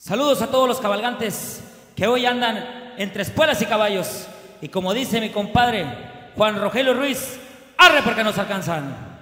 Saludos a todos los cabalgantes que hoy andan entre espuelas y caballos. Y como dice mi compadre Juan Rogelio Ruiz, arre porque nos alcanzan.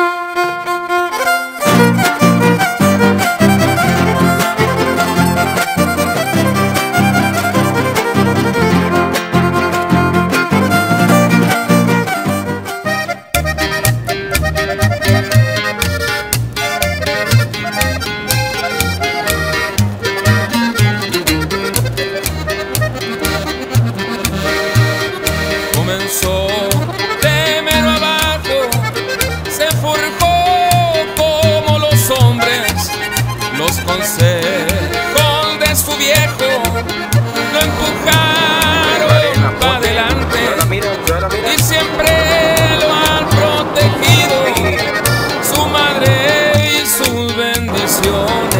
Comenzó de mero abajo, se forjó como los hombres, los consejos de su viejo lo empujaron para adelante y siempre lo han protegido su madre y sus bendiciones.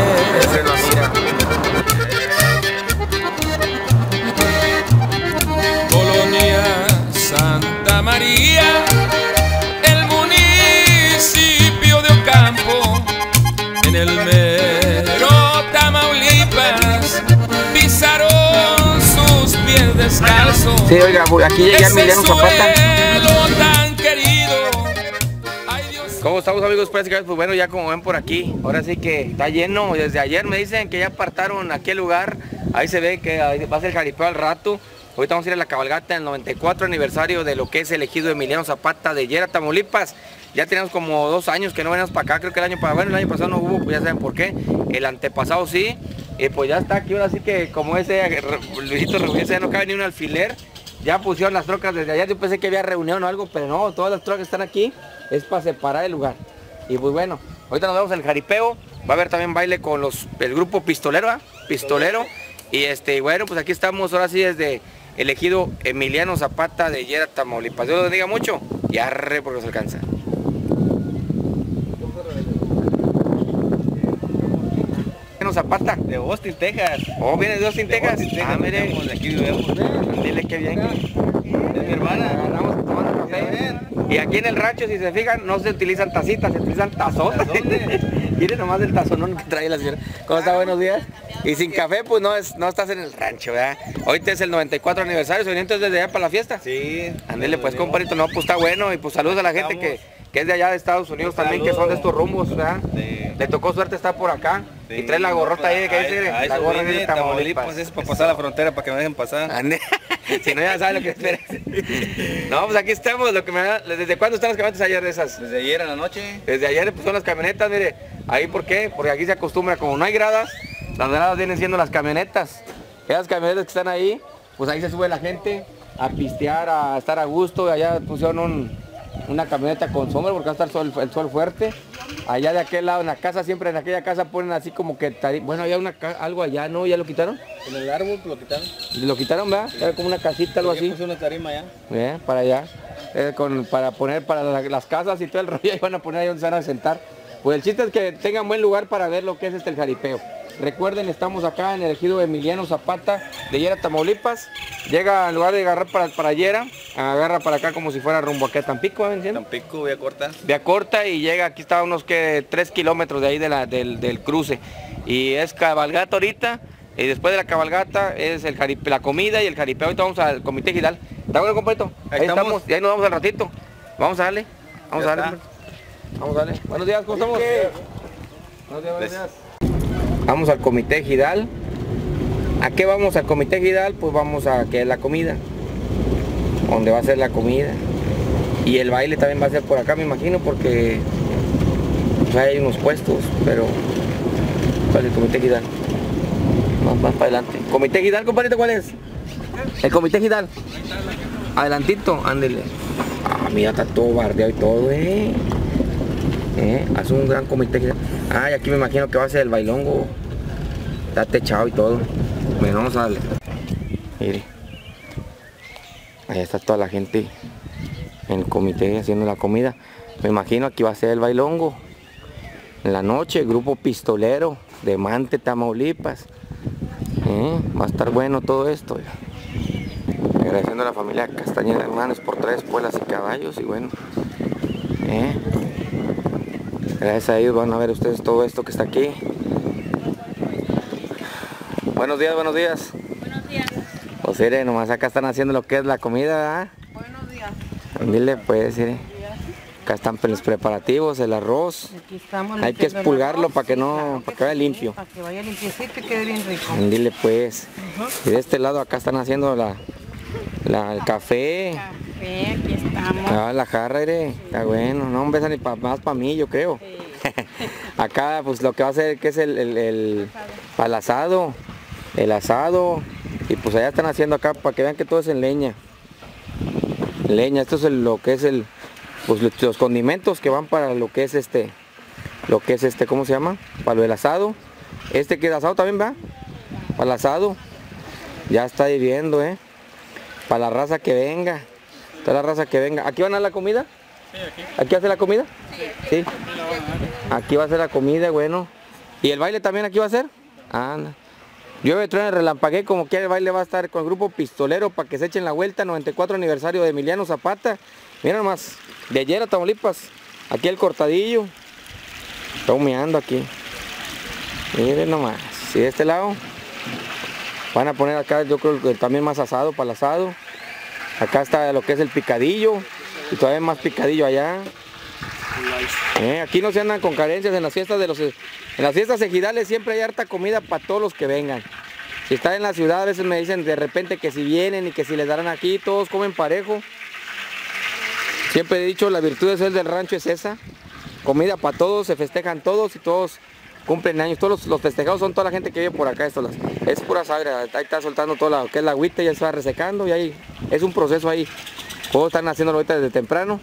Santa María, el municipio de Ocampo, en el mero Tamaulipas, pisaron sus pies descalzos. Sí, oiga, aquí llegué a Emiliano Zapata. Tan querido. Ay, Dios. ¿Cómo estamos, amigos? Pues bueno, ya como ven por aquí, ahora sí que está lleno. Desde ayer me dicen que ya apartaron aquel lugar. Ahí se ve que va a ser jaripeo al rato. Ahorita vamos a ir a la cabalgata del 94 aniversario de lo que es el ejido Emiliano Zapata de Llera, Tamaulipas. Ya tenemos como 2 años que no venimos para acá, creo que el año pasado no hubo, pues ya saben por qué. El antepasado sí, pues ya está aquí, ahora sí que como ese Luisito Rubén, ya no cabe ni un alfiler. Ya pusieron las trocas desde allá, yo pensé que había reunión o algo, pero no, todas las trocas que están aquí es para separar el lugar. Y pues bueno, ahorita nos vemos en el jaripeo, va a haber también baile con el grupo Pistolero, Pistolero. Y bueno, pues aquí estamos ahora sí desde el ejido Emiliano Zapata de Llera, Tamaulipas. Dios los bendiga mucho y arre porque nos alcanza. Emiliano Zapata. De Austin, Texas. Oh, viene de Austin, Texas. Ah, mire. De aquí vivimos. Dile qué bien. Es mi hermana. Andamos tomando café. Y aquí en el rancho, si se fijan, no se utilizan tacitas, se utilizan tazones. Miren nomás el tazonón que trae la señora. ¿Cómo está? Buenos días. Y sin café, pues no estás en el rancho, ¿verdad? Ahorita es el 94 aniversario, ¿se viene entonces desde allá para la fiesta? Sí. Ándele pues, compadrito, no, pues está bueno. Y pues saludos a la gente que es de allá de Estados Unidos también, que son de estos rumbos, ¿verdad? Sí. Le tocó suerte estar por acá. Sí. Y trae la gorrota ahí, que dice, la gorra de Tamaulipas. Pues es para pasar la frontera, para que me dejen pasar. Si no, ya saben lo que espera. No, pues aquí estamos, ¿desde cuándo están las camionetas ayer de esas? Desde ayer en la noche. Desde ayer pues son las camionetas, mire. Ahí, ¿por qué? Porque aquí se acostumbra, como no hay gradas, las gradas vienen siendo las camionetas. Esas camionetas que están ahí, pues ahí se sube la gente a pistear, a estar a gusto. Allá pusieron una camioneta con sombra porque va a estar el sol fuerte. Allá de aquel lado, en la casa, siempre en aquella casa ponen así como que, bueno, había algo allá, ¿no? ¿Ya lo quitaron? En el árbol lo quitaron. ¿Lo quitaron, verdad? Era como una casita, algo así. Puse una tarima allá. Para allá. Para poner para las casas y todo el rollo, y van a poner ahí donde se van a sentar. Pues el chiste es que tengan buen lugar para ver lo que es el jaripeo. Recuerden, estamos acá en el ejido Emiliano Zapata de Llera, Tamaulipas. Llega en lugar de agarrar para Llera, agarra para acá como si fuera rumbo acá a Tampico, ¿me entiendes? Tampico, vía corta. Vía corta y llega, aquí está a unos 3 kilómetros de ahí del cruce. Y es cabalgata ahorita, y después de la cabalgata es la comida y el jaripeo. Ahorita vamos al comité ejidal. ¿Está bueno, compadrito? Ahí estamos, y ahí nos vamos al ratito. Vamos a darle, vamos a darle. Vamos a darle. Buenos días, ¿cómo estamos? Buenos días. Vamos al comité ejidal. ¿A qué vamos al comité ejidal? Pues vamos a que es la comida. Donde va a ser la comida. Y el baile también va a ser por acá, me imagino, porque pues, hay unos puestos, pero ¿cuál es el comité ejidal? Más para adelante. ¿Comité ejidal, compadrito, cuál es? El comité ejidal. Adelantito, ándele. Ah, mira, está todo bardeado y todo, hace un gran comité. Y aquí me imagino que va a ser el bailongo. Está techado y todo. Bueno, vamos a darle. Mire. Ahí está toda la gente en el comité haciendo la comida. Me imagino aquí va a ser el bailongo. En la noche, grupo Pistolero de Mante, Tamaulipas. Va a estar bueno todo esto. Agradeciendo a la familia Castañeda Hermanos por traer espuelas y caballos. Y bueno. Gracias a ellos van a ver ustedes todo esto que está aquí. Buenos días, buenos días. Buenos días. Pues mire, nomás acá están haciendo lo que es la comida, ¿verdad? Buenos días. Dile pues, mire. Acá están los preparativos, el arroz. Aquí estamos. Hay que expulgarlo para que no, claro para que vaya sí, limpio. Para que vaya limpiecito y quede bien rico. Dile pues. Y de este lado acá están haciendo el café. Café, aquí estamos. Ah, la jarra, mire. Está bueno. No, hombre, esa ni más para mí, yo creo. Acá pues lo que va a hacer que es para el asado. El asado. Y pues allá están haciendo acá para que vean que todo es en leña. Leña, esto es lo que es pues los condimentos que van para lo que es ¿cómo se llama? Para lo del asado. Que es asado también, ¿va? Para el asado. Ya está hirviendo, para la raza que venga. Toda la raza que venga. ¿Aquí van a la comida? Sí, aquí. ¿Aquí hace la comida? Sí. Aquí va a ser la comida, bueno. ¿Y el baile también aquí va a ser? Anda. Llueve, truena, relampagué, como quiera el baile va a estar con el grupo Pistolero para que se echen la vuelta, 94 aniversario de Emiliano Zapata. Mira nomás, de ayer a Tamaulipas, aquí el cortadillo. Está humeando aquí. Miren nomás, y de este lado van a poner acá, yo creo que también más asado para el asado. Acá está lo que es el picadillo y todavía más picadillo allá. Aquí no se andan con carencias en las fiestas en las fiestas ejidales siempre hay harta comida para todos los que vengan. Si están en la ciudad a veces me dicen de repente que si vienen y que si les darán aquí, todos comen parejo. Siempre he dicho la virtud de ser del rancho es esa. Comida para todos, se festejan todos y todos cumplen años. Todos los festejados son toda la gente que vive por acá. Es pura sangre, ahí está soltando toda lo que es la agüita, ya se va resecando y ahí es un proceso ahí. Todos están haciéndolo ahorita desde temprano.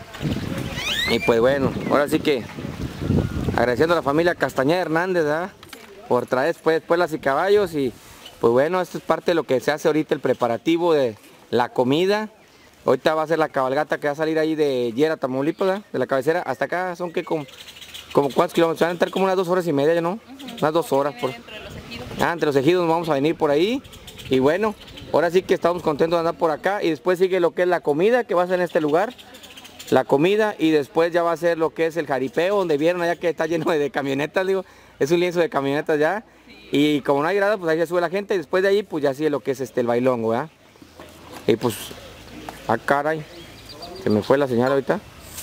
Y pues bueno, ahora sí que agradeciendo a la familia Castañeda Hernández, ¿verdad? Por traer espuelas y caballos y pues bueno, esto es parte de lo que se hace ahorita, el preparativo de la comida. Ahorita va a ser la cabalgata que va a salir ahí de Yera, Tamaulipas, ¿verdad? De la cabecera hasta acá, son que como ¿cuántos kilómetros? Van a estar como unas 2 horas y media, ¿no? Unas 2 horas. Entre los ejidos vamos a venir por ahí y bueno, ahora sí que estamos contentos de andar por acá y después sigue lo que es la comida que va a ser en este lugar. La comida y después ya va a ser lo que es el jaripeo, donde vieron allá que está lleno de camionetas, digo, es un lienzo de camionetas ya. Y como no hay grada, pues ahí se sube la gente y después de ahí pues ya sigue lo que es el bailongo, ¿verdad? Y pues, caray, se me fue la señal ahorita.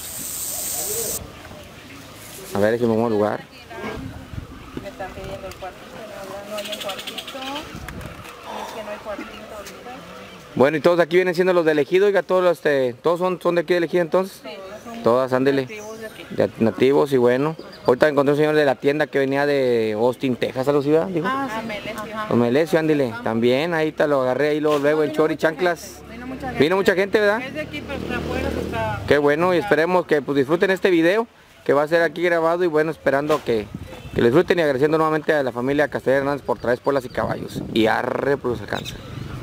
A ver si me muevo al lugar. Me están pidiendo el cuartito, no hay el cuartito. Es que no hay cuartito ahorita. Bueno, y todos aquí vienen siendo los del ejido, oiga, todos son de aquí del ejido entonces. Sí, todas, ándele. Nativos y bueno. Ahorita encontré un señor de la tienda que venía de Austin, Texas, ¿a los iba? Dijo. Melesio, ándele. También, ahí te lo agarré ahí luego en chor y chanclas. Vino mucha gente, ¿verdad? Es de aquí, pero está afuera, está... Qué bueno, y esperemos que pues, disfruten este video que va a ser aquí grabado y bueno, esperando que lo disfruten y agradeciendo nuevamente a la familia Castañeda Hernández por traer espuelas y caballos. Y arre, pues se alcanza.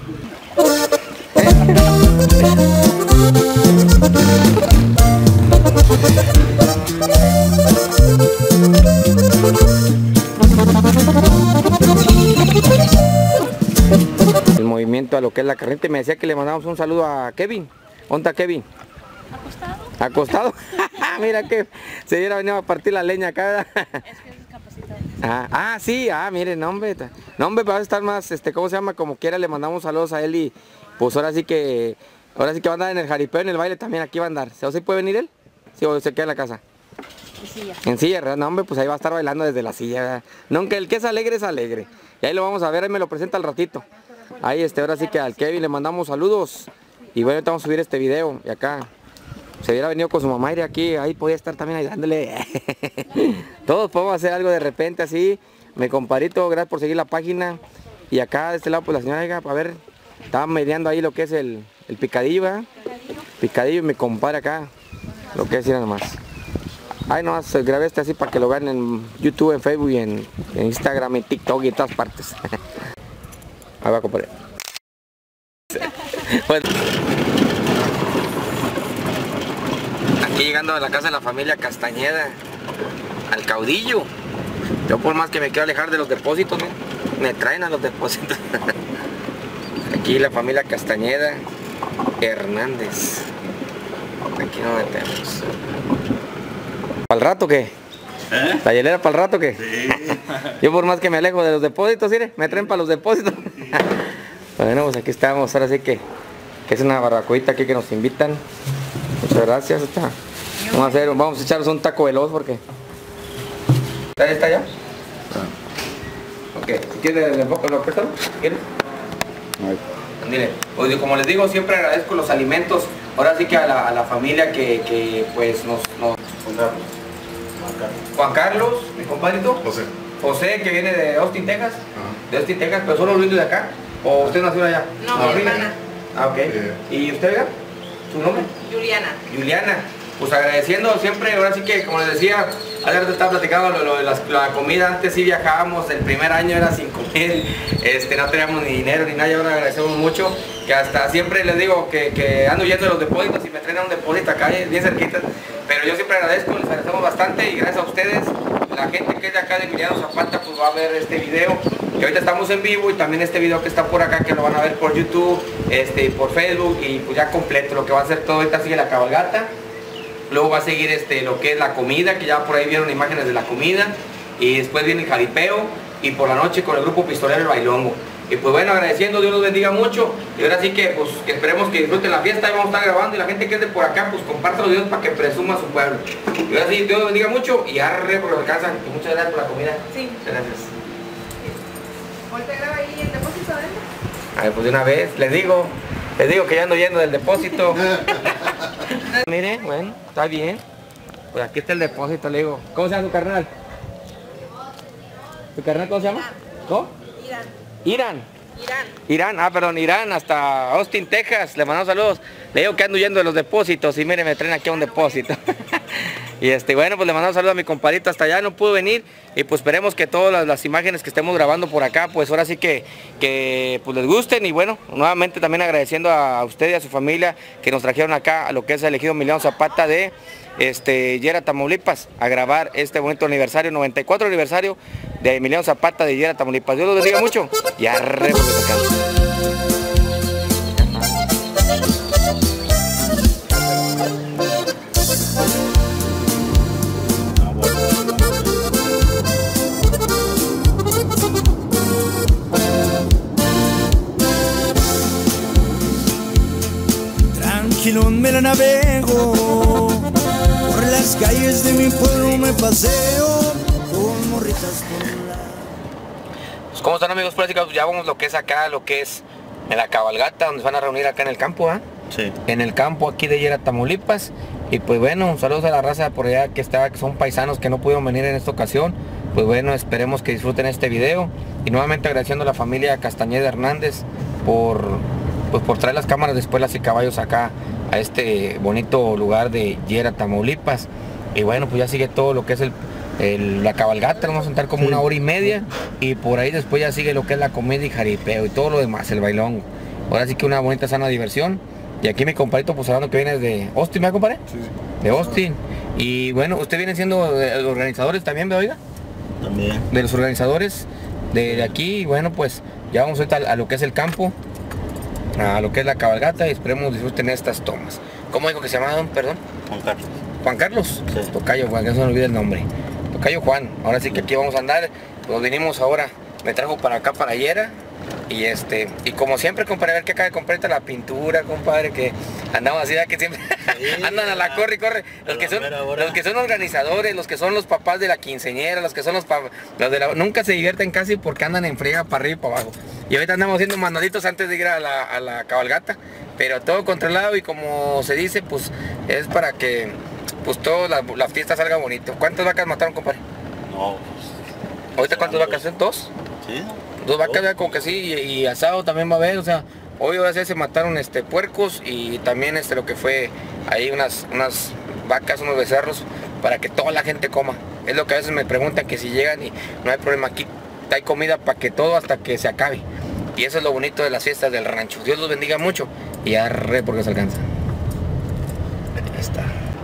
El movimiento a lo que es la carnita. Me decía que le mandamos un saludo a Kevin. ¿Dónde está Kevin? ¿Acostado? Mira que se hubiera venido a partir la leña acá. Es que es discapacitado. Sí, miren, no hombre, va a estar más, ¿cómo se llama? Como quiera le mandamos saludos a él y pues ahora sí que va a andar en el jaripeo, en el baile también, aquí va a andar. ¿O sí puede venir él? Sí, o se queda en la casa. En silla. En silla, ¿verdad? No hombre, pues ahí va a estar bailando desde la silla, ¿verdad? No, aunque el que es alegre es alegre. Y ahí lo vamos a ver, ahí me lo presenta al ratito. Ahí ahora sí que al Kevin le mandamos saludos. Y bueno, ahorita vamos a subir este video y acá. Se hubiera venido con su mamá y aquí, ahí podía estar también ayudándole. Todos podemos hacer algo de repente así. Mi compadrito, gracias por seguir la página. Y acá de este lado, pues la señora, a ver, estaba mediando ahí lo que es el picadillo, ¿verdad? Picadillo y mi compadre acá, lo que es ir nomás. Ahí nomás grabé así para que lo vean en YouTube, en Facebook y en Instagram, en TikTok y en todas partes. Ahí va, compadre. Bueno. Aquí llegando a la casa de la familia Castañeda, al caudillo. Yo por más que me quiero alejar de los depósitos, me traen a los depósitos. Aquí la familia Castañeda Hernández. Aquí nos metemos. ¿Para el rato qué? ¿La hielera para el rato qué? Sí. Yo por más que me alejo de los depósitos, mire, me traen para los depósitos. Bueno, pues aquí estamos, ahora sí que es una barbacoita aquí que nos invitan. Muchas gracias. Vamos a echarnos un taco veloz porque... ¿Está ya? Ok, si quieres, ¿lo prestan? ¿Quieres? Dile, pues como les digo, siempre agradezco los alimentos. Ahora sí que a la familia que pues nos... Juan Carlos, mi compadrito. José, que viene de Austin, Texas. De Austin, Texas, pero solo Luis de acá. ¿O usted nació allá? No, mi hermana. Ah, ok. ¿Y usted, oiga? ¿Su nombre? Juliana. Juliana. Pues agradeciendo siempre, ahora sí que, como les decía, ayer te estaba platicando lo de la comida. Antes sí viajábamos, el primer año era sin comer, no teníamos ni dinero ni nada, y ahora agradecemos mucho, que hasta siempre les digo que ando yendo de los depósitos y me traen a un depósito acá, bien cerquita, pero yo siempre agradezco, les agradecemos bastante y gracias a ustedes, la gente que es de acá de Emiliano Zapata, pues va a ver este video, que ahorita estamos en vivo, y también este video que está por acá, que lo van a ver por YouTube, por Facebook, y pues ya completo, lo que va a hacer todo. Ahorita sigue la cabalgata. Luego va a seguir lo que es la comida, que ya por ahí vieron imágenes de la comida. Y después viene el jaripeo. Y por la noche con el grupo pistolero El Bailongo. Y pues bueno, agradeciendo, Dios los bendiga mucho. Y ahora sí que pues que esperemos que disfruten la fiesta. Ahí vamos a estar grabando. Y la gente que es de por acá, pues comparte los videos para que presuma su pueblo. Y ahora sí, Dios los bendiga mucho. Y arre por lo que alcanzan. Y muchas gracias por la comida. Sí. Gracias. Ahorita graba ahí el depósito adentro. A ver, pues de una vez, les digo que ya ando yendo del depósito. Mire, bueno, está bien. Pues aquí está el depósito, le digo. ¿Cómo se llama su carnal? ¿Su carnal cómo se llama? ¿Cómo? Irán, perdón, Irán, hasta Austin, Texas. Le mandamos saludos. Le digo que ando yendo de los depósitos y mire, me traen aquí a un depósito. Y bueno, pues le mandamos saludos a mi compadrito hasta allá, no pudo venir. Y pues esperemos que todas las imágenes que estemos grabando por acá, pues ahora sí que pues les gusten. Y bueno, nuevamente también agradeciendo a usted y a su familia que nos trajeron acá a lo que es el ejido Emiliano Zapata de Yera, Tamaulipas, a grabar este bonito aniversario, 94 aniversario de Emiliano Zapata de Yera, Tamaulipas. Dios los bendiga mucho y arre porque se cansa. Tranquilo me la navego, por las calles de mi pueblo me paseo, con morritas por un lado. Pues, ¿cómo están, amigos? Pues ya vamos lo que es acá, lo que es en la cabalgata, donde se van a reunir acá en el campo, ¿ah? Sí. En el campo aquí de Yera, Tamaulipas. Y pues bueno, saludos a la raza por allá que son paisanos que no pudieron venir en esta ocasión. Pues bueno, esperemos que disfruten este video. Y nuevamente agradeciendo a la familia Castañeda Hernández por traer las cámaras de espuelas y caballos acá a este bonito lugar de Yera, Tamaulipas. Y bueno, pues ya sigue todo lo que es la cabalgata, vamos a sentar como una hora y media, y por ahí después ya sigue lo que es la comida y jaripeo y todo lo demás, el bailongo. Ahora sí que una bonita sana diversión. Y aquí mi compadrito pues hablando que viene de Austin, ¿me compadre? Sí. De Austin. Y bueno, usted viene siendo de los organizadores también, ¿me oiga? También. De los organizadores de aquí. Y bueno, pues ya vamos ahorita a lo que es el campo, a lo que es la cabalgata, y esperemos disfruten estas tomas. ¿Cómo dijo que se llamaban, perdón? Juan Carlos. Juan Carlos. Sí. Tocayo Juan, que no se me olvide el nombre. Tocayo Juan. Ahora sí que aquí vamos a andar. Nos vinimos ahora, me trajo para acá, para Yera. Y como siempre, compadre, a ver que acaba de comprar la pintura, compadre, que andamos así, que siempre sí, andan a la corre y corre. Los que son organizadores, los que son los papás de la quinceañera, los que son los nunca se divierten casi porque andan en friega para arriba y para abajo. Y ahorita andamos haciendo mandaditos antes de ir a la cabalgata, pero todo controlado, y como se dice, pues es para que pues toda la fiesta salga bonito. ¿Cuántas vacas mataron, compadre? No, pues, ¿ahorita cuántas vacas son? ¿Dos? Sí. Dos vacas, ya como que sí, y asado también va a haber, o sea, hoy ahora sí se mataron puercos, y también lo que fue ahí unas vacas, unos becerros, para que toda la gente coma. Es lo que a veces me preguntan, que si llegan, y no hay problema, aquí hay comida para que todo hasta que se acabe. Y eso es lo bonito de las fiestas del rancho. Dios los bendiga mucho y arre porque se alcanza. Ahí está.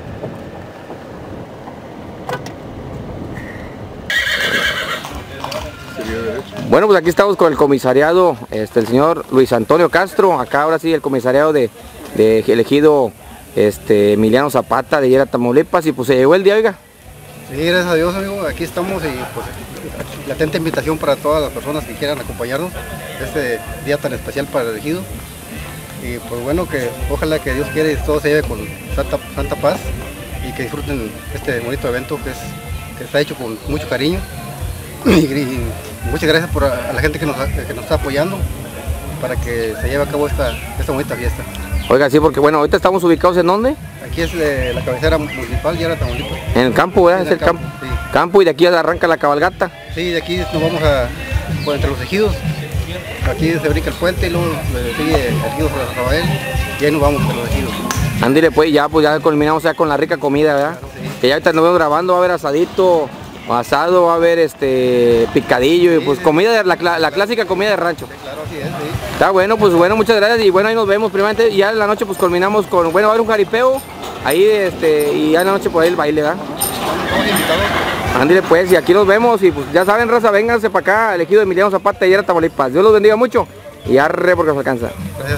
Bueno, pues aquí estamos con el comisariado, el señor Luis Antonio Castro. Acá ahora sí el comisariado de elegido Emiliano Zapata de Yera, Tamaulipas. Y pues se llegó el día, oiga. Sí, gracias a Dios, amigo, aquí estamos y pues la atenta invitación para todas las personas que quieran acompañarnos este día tan especial para el ejido. Y pues bueno, que ojalá que Dios quiera y todo se lleve con santa paz y que disfruten este bonito evento que está hecho con mucho cariño. Y muchas gracias a la gente que nos está apoyando para que se lleve a cabo esta bonita fiesta. Oiga, sí, porque bueno, ahorita estamos ubicados ¿en dónde? Aquí es la cabecera municipal, Yara, Tamaulipas. En el campo, ¿verdad? Es el campo. Sí. Campo, y de aquí arranca la cabalgata. Sí, de aquí nos vamos entre los ejidos. Aquí se brinca el puente y luego sigue el ejido Rafael y ahí nos vamos entre los ejidos. Ándale, pues ya culminamos ya con la rica comida, ¿verdad? Claro, sí. Que ya ahorita nos vemos grabando, va a haber asadito, asado, va a haber picadillo y pues comida, la clásica comida de rancho. Sí, claro, así es, sí. Está bueno, pues bueno, muchas gracias y bueno, ahí nos vemos primeramente y ya en la noche pues culminamos con, bueno, va a haber un jaripeo, ahí y ya en la noche por ahí el baile, ¿verdad? Ándale pues, y aquí nos vemos y pues ya saben, raza, vénganse para acá, el ejido de Emiliano Zapata y Yara, Tamaulipas. Dios los bendiga mucho y arre porque nos alcanza. Gracias.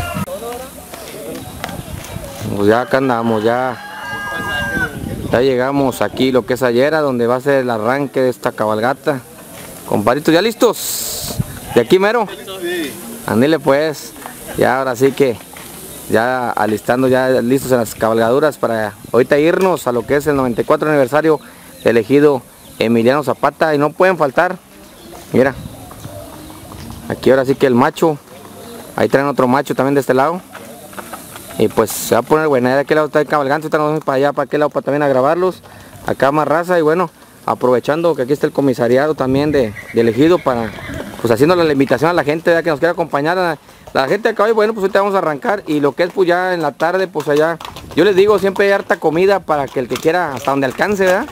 Pues ya acá andamos, ya llegamos aquí lo que es Ayera, donde va a ser el arranque de esta cabalgata. Compadritos, ¿ya listos? ¿De aquí mero? Sí. Ándale pues, ya ahora sí que ya alistando, ya listos en las cabalgaduras para ahorita irnos a lo que es el 94 aniversario del ejido Emiliano Zapata y no pueden faltar, mira, aquí ahora sí que el macho, ahí traen otro macho también de este lado y pues se va a poner buena, de aquel lado está el cabalgante, ahorita nos vamos para allá, para aquel lado para también a grabarlos, acá más raza y bueno, aprovechando que aquí está el comisariado también del ejido para, pues haciendo la invitación a la gente que nos quiera acompañar, a la gente de acá, y bueno, pues ahorita vamos a arrancar y lo que es pues ya en la tarde, pues allá, yo les digo, siempre hay harta comida para que el que quiera, hasta donde alcance, ¿verdad?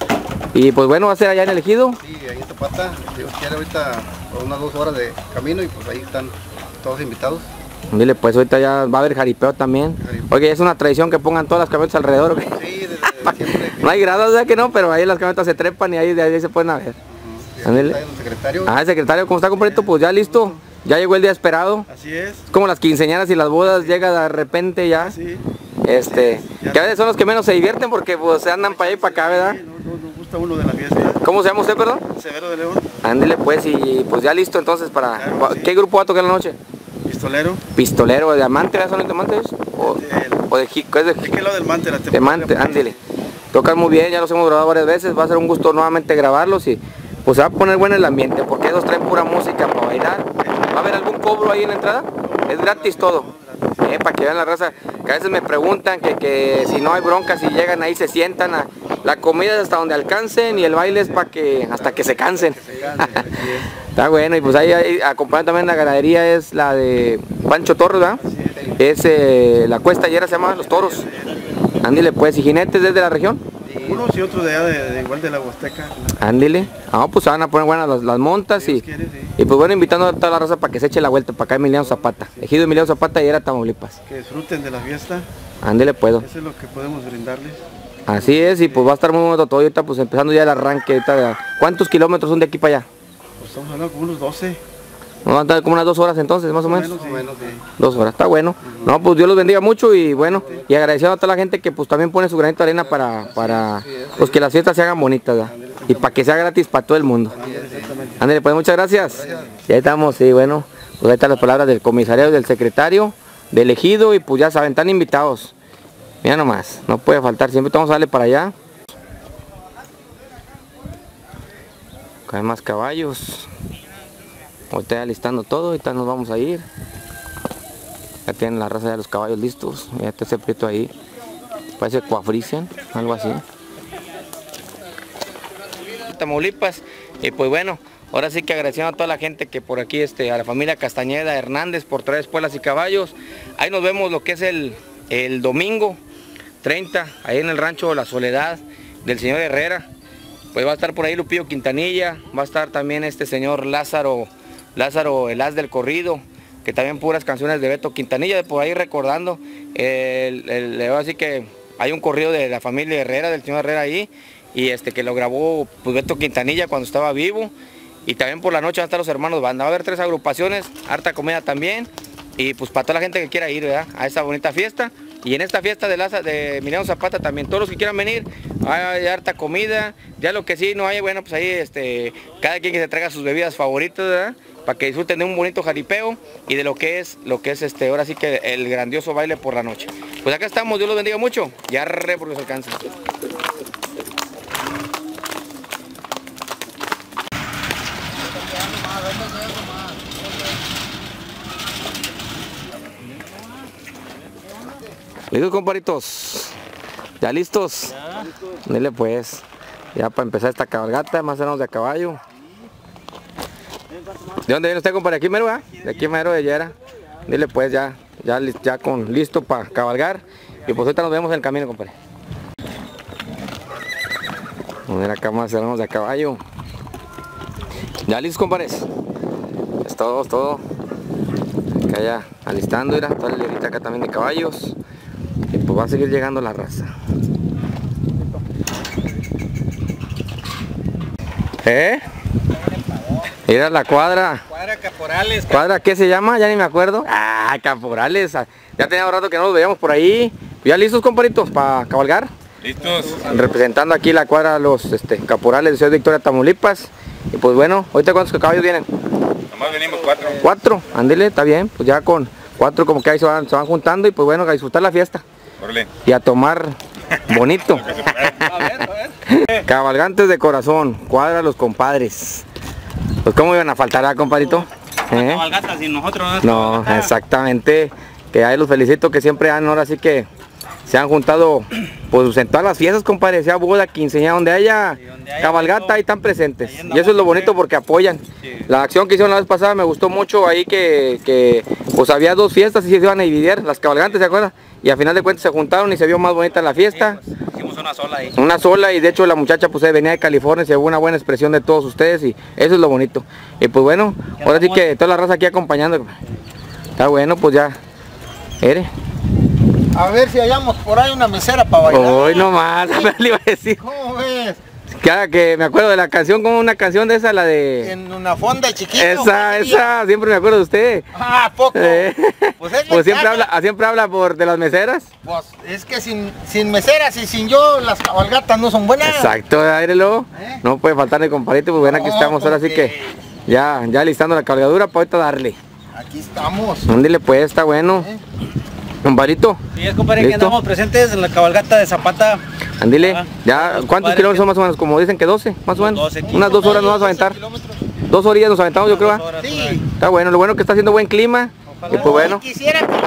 Y pues bueno, va a ser allá en el ejido. Sí, ahí en Zapata, Dios quiere ahorita por unas 2 horas de camino y pues ahí están todos invitados. Dile, pues ahorita ya va a haber jaripeo también. Oye, es una tradición que pongan todas las camionetas alrededor, ¿ok? Sí, desde siempre. No hay gradas, ¿verdad que no? Pero ahí las camionetas se trepan y ahí de ahí se pueden ver. Sí, está el secretario. Ah, el secretario, ¿cómo está, completo? Pues ya listo. Ya llegó el día esperado. Así es. Es como las quinceañeras y las bodas, llega de repente ya. Sí. Que a veces son los que menos se divierten porque pues se andan para allá y para acá, ¿verdad? Sí, no gusta uno de la fiesta. ¿Cómo se llama usted, perdón? Severo de León. Ándele pues y pues ya listo entonces para... Claro, sí. ¿Qué grupo va a tocar la noche? Pistolero. Pistolero, ¿de diamante? ¿Son los diamantes? ¿O de jico? ¿Es de ¿De qué lado del mante? La diamante, ándele. Tocan muy bien, ya los hemos grabado varias veces, va a ser un gusto nuevamente grabarlos y pues se va a poner bueno el ambiente porque esos traen pura música para bailar. ¿Va a haber algún cobro ahí en la entrada? Es gratis todo. Para que vean la raza, que a veces me preguntan que si no hay bronca, si llegan ahí se sientan, la comida es hasta donde alcancen y el baile es para que hasta que se cansen. Está bueno, y pues ahí acompañan también la ganadería, es la de Pancho Torres, ¿verdad? Es la Cuesta Ayera, se llama Los Toros. Ándile pues, ¿y jinetes desde la región? Unos y otros de allá, igual de la Huasteca. Ándile, pues se van a poner buenas las montas y pues bueno, invitando a toda la raza para que se eche la vuelta para acá Emiliano Zapata, ejido Emiliano Zapata y Ayera, Tamaulipas. Que disfruten de la fiesta. Ándile puedo. Eso es lo que podemos brindarles. Así es, y pues va a estar muy bonito todo ahorita, pues empezando ya el arranque. Ahorita, ¿cuántos kilómetros son de aquí para allá? Pues estamos hablando como unos 12. Nos van a dar como unas 2 horas entonces, más o menos. Menos, sí. 2 horas, está bueno. No, pues Dios los bendiga mucho y bueno, y agradeciendo a toda la gente que pues también pone su granito de arena para pues que las fiestas se hagan bonitas, ¿verdad? Y para que sea gratis para todo el mundo. Ándale, pues muchas gracias. Y ahí estamos, sí, bueno, pues ahí están las palabras del comisariado, del secretario, del ejido y pues ya saben, están invitados. Mira nomás, no puede faltar, siempre vamos a darle para allá. Acá hay más caballos. Ahorita ya listando todo, ahorita nos vamos a ir. Ya tienen la raza de los caballos listos. Ya está ese prieto ahí. Parece Cuafrician, algo así. Tamaulipas. Y pues bueno, ahora sí que agradeciendo a toda la gente que por aquí, a la familia Castañeda Hernández por traer espuelas y caballos. Ahí nos vemos lo que es el domingo 30, ahí en el rancho La Soledad del señor Herrera. Pues va a estar por ahí Lupillo Quintanilla, va a estar también este señor Lázaro, el as del corrido, que también puras canciones de Beto Quintanilla, por ahí recordando, le voy a decir que hay un corrido de la familia Herrera, del señor Herrera ahí, y que lo grabó pues, Beto Quintanilla cuando estaba vivo, y también por la noche van a estar los hermanos banda, va a haber 3 agrupaciones, harta comida también, y pues para toda la gente que quiera ir, ¿verdad?, a esta bonita fiesta, Y en esta fiesta de Emiliano Zapata también, todos los que quieran venir, hay harta comida. Ya lo que sí no hay, bueno, pues ahí cada quien que se traiga sus bebidas favoritas, ¿verdad? Para que disfruten de un bonito jaripeo y de lo que es ahora sí que el grandioso baile por la noche. Pues acá estamos, Dios los bendiga mucho, y arre porque se alcanza. ¿Listos, comparitos? ¿Ya listos? Dile pues, ya para empezar esta cabalgata, más o menos de a caballo. ¿De dónde viene usted, compadre? ¿Aquí mero, de aquí mero de Yera? Dile pues, ya listo para cabalgar. Y pues ahorita nos vemos en el camino, compadre. Mira acá más o menos de a caballo. ¿Ya listos, compadres? Es todo. Acá ya alistando, mira, toda la librita acá también de caballos. Y pues va a seguir llegando la raza. Mira la cuadra. Cuadra Caporales. ¿Cuadra qué se llama? Ya ni me acuerdo. Ah, Caporales. Ya tenía un rato que no los veíamos por ahí. ¿Ya listos, comparitos, para cabalgar? Listos. Representando aquí la cuadra los Caporales de Ciudad Victoria, Tamaulipas. Y pues bueno, ahorita ¿cuántos caballos vienen? Nomás venimos 4. 4, ándele, está bien. Pues ya con 4 como que ahí se van juntando y pues bueno, a disfrutar la fiesta. Órale. Y a tomar bonito. Cabalgantes de corazón, cuadra los compadres. Pues cómo iban a faltar, compadrito. Cabalgata sin nosotros no, exactamente. Que ahí los felicito que siempre han, ahora sí que se han juntado pues en todas las fiestas, compadre, sea boda, quinceañera, donde haya cabalgata, ahí están presentes. Y eso es lo bonito porque apoyan. La acción que hicieron la vez pasada me gustó mucho ahí que pues había 2 fiestas y se iban a dividir, las cabalgantes, ¿se acuerdan? Y al final de cuentas se juntaron y se vio más bonita la fiesta. Hicimos una sola ahí. Una sola, y de hecho la muchacha pues venía de California, se llevó una buena expresión de todos ustedes y eso es lo bonito. Y pues bueno, ahora sí que toda la raza aquí acompañando. Está bueno, pues ya. A ver si hallamos por ahí una mesera para bailar. Hoy nomás, le iba a decir. ¿Cómo ves? Cada que me acuerdo de la canción, como una canción de esa, la de... En una fonda el chiquito. Esa, siempre me acuerdo de usted. Ah, poco. Pues siempre habla de las meseras. Pues es que sin meseras y sin yo, las cabalgatas no son buenas. Exacto, aírelo. No puede faltar el compadrito, pues bueno, aquí estamos, ahora sí que ya listando la cabalgadura para ahorita darle. Aquí estamos. Ándele pues, está bueno. Compadrito. Sí, es compadre que andamos presentes en la cabalgata de Zapata. Andile, ya, ¿cuántos kilómetros son más o menos? Como dicen que 12, más o menos. Unas 2 horas nos vamos a aventar. 2 horillas nos aventamos, yo creo. Sí. Está bueno, lo bueno que está haciendo buen clima. Ojalá. Y pues bueno. Quisiera que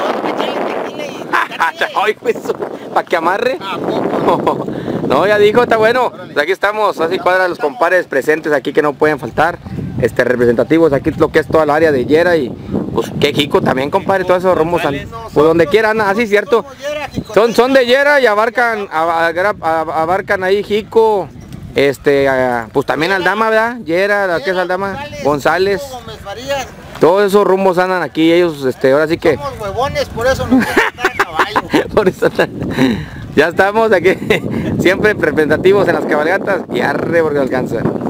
Ay, pues, para que amarre. No, ya dijo, está bueno. Pues aquí estamos, así cuadra los compadres presentes aquí que no pueden faltar. Representativos aquí lo que es toda la área de Yera y pues que Jico también, compadre, todos esos rumbos, pues donde quieran, así cierto. Son de Yera y abarcan ahí Jico, pues también Aldama, ¿verdad? Yera, la que es Aldama, González. Todos esos rumbos andan aquí, ellos, ahora sí que... Somos huevones, por eso nos gusta a caballo. Por eso ya estamos aquí, siempre representativos en las cabalgatas y arre porque alcanzan.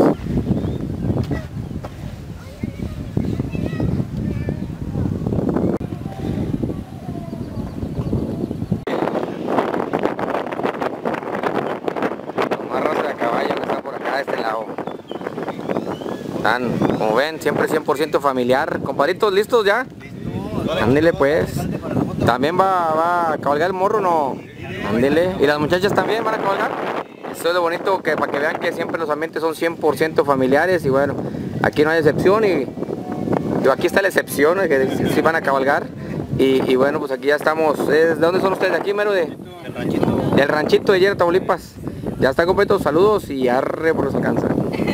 Están, como ven, siempre 100% familiar. Compadritos, ¿listos ya? Ándele pues. ¿También va a cabalgar el morro, no? Ándele. ¿Y las muchachas también van a cabalgar? Eso es lo bonito, que para que vean que siempre los ambientes son 100% familiares. Y bueno, aquí no hay excepción y aquí está la excepción, que sí van a cabalgar. Y bueno, pues aquí ya estamos. ¿De dónde son ustedes? ¿De aquí, mero? Del ranchito de Yera, Tamaulipas. Ya está, completos, saludos y arre por los alcanza.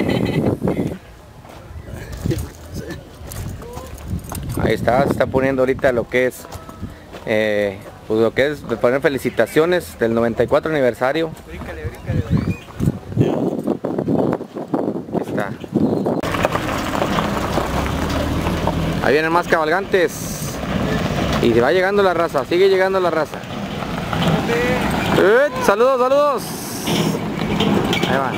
Ahí está, se está poniendo ahorita lo que es, pues lo que es poner felicitaciones del 94 aniversario. Aquí está. Ahí vienen más cabalgantes. Y se va llegando la raza, sigue llegando la raza. Saludos, saludos. Ahí va.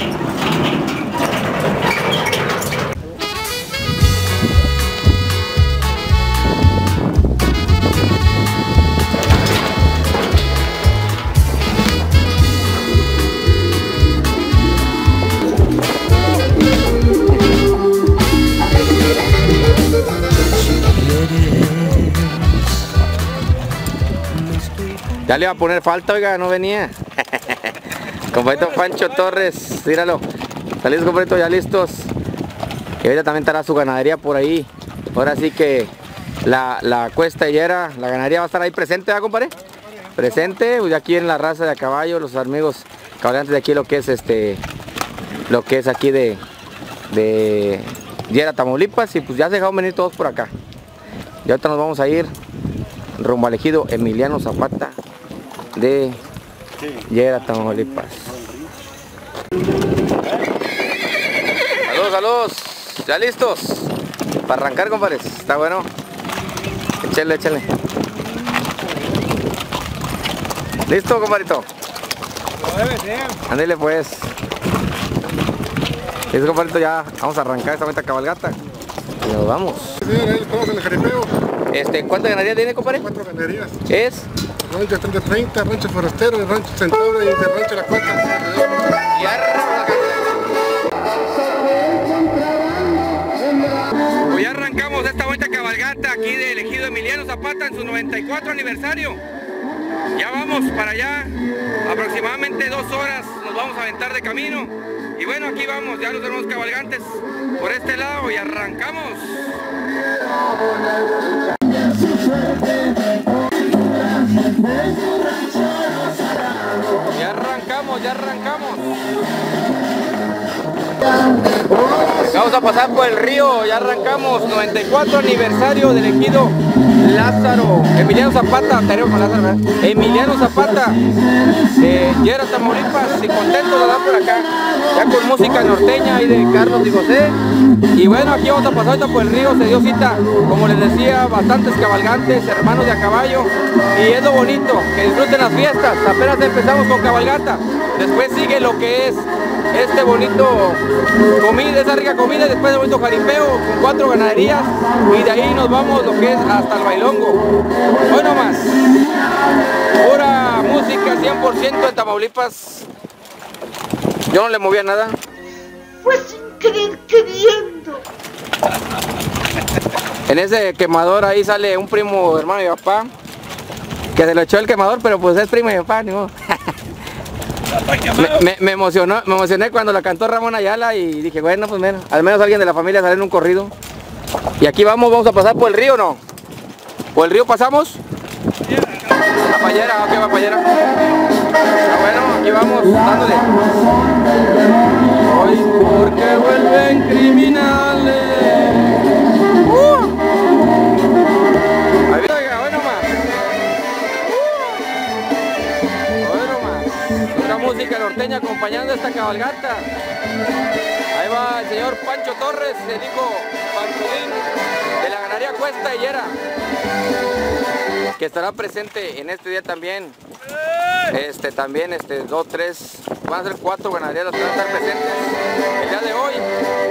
Ya le iba a poner falta, oiga, no venía. Compadrito Pancho Torres, míralo. Saludos, compadrito, ya listos. Y ahorita también estará su ganadería por ahí. Ahora sí que la Cuesta Higuera, la ganadería va a estar ahí presente, ¿verdad, compadre? Presente, pues aquí en la raza de a caballo, los amigos cabalgantes de aquí, lo que es aquí de Higuera, Tamaulipas, y pues ya se dejaron venir todos por acá. Y ahorita nos vamos a ir rumbo al ejido Emiliano Zapata de Higuera, Tamaulipas. Saludos, saludos, ya listos para arrancar, compadres. Está bueno, échale, échale. ¿Listo, compadrito? Lo debe ser. Ándale pues. Listo, compadrito, ya vamos a arrancar esta bonita cabalgata. Y nos vamos. Sí, ahí estamos en el jaripeo. ¿Cuántas ganaderías tiene, compadre? 4 ganaderías. Es Rancho 30, Rancho Forastero, Rancho Centauro y el Rancho La Cuarta. y pues ya arrancamos esta bonita cabalgata aquí del ejido Emiliano Zapata en su 94 aniversario. Ya vamos para allá, aproximadamente 2 horas nos vamos a aventar de camino. Y bueno, aquí vamos, ya los hermanos cabalgantes por este lado y arrancamos. Ya arrancamos, ya arrancamos. Vamos a pasar por el río, ya arrancamos, 94 aniversario del ejido Lázaro, Emiliano Zapata, Emiliano Zapata de Higuera, Tamaulipas, y contentos de dar por acá, ya con música norteña ahí de Carlos y José. Y bueno, aquí vamos a pasar ahorita por el río, se dio cita, como les decía, bastantes cabalgantes, hermanos de a caballo, y es lo bonito, que disfruten las fiestas. Apenas empezamos con cabalgata, después sigue lo que es este bonito comida, esa rica comida, después de bonito jaripeo con 4 ganaderías, y de ahí nos vamos lo que es hasta el bailongo. Hoy nomás, pura música 100% de Tamaulipas. Yo no le movía nada. Pues sin querer queriendo. En ese quemador ahí sale un primo hermano de mi papá, que se lo echó el quemador, pero pues es primo de mi papá, ni modo. Me emocioné cuando la cantó Ramón Ayala y dije, bueno, pues menos, al menos alguien de la familia sale en un corrido. Y aquí vamos a pasar por el río, ¿no? ¿Por el río pasamos? La Payera, ok, va Payera. Bueno, aquí vamos, dándole. Hoy porque vuelven criminales. Ahí viene, hoy nomás. Música norteña acompañando esta cabalgata. Ahí va el señor Pancho Torres, el hijo Panchudín de la ganadería Cuesta Higuera, que estará presente en este día también. También 2, 3, van a ser 4 ganaderías las que van a estar presentes el día de hoy.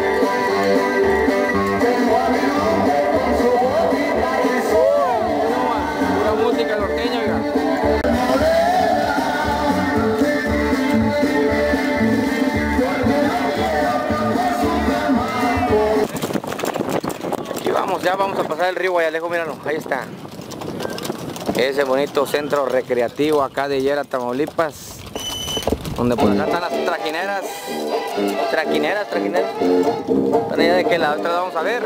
Pura música norteña, oiga. Ya vamos a pasar el río Guayalejo, míralo, ahí está. Ese bonito centro recreativo acá de Higuera, Tamaulipas, donde por acá están las trajineras. Están allá de que la otra vamos a ver.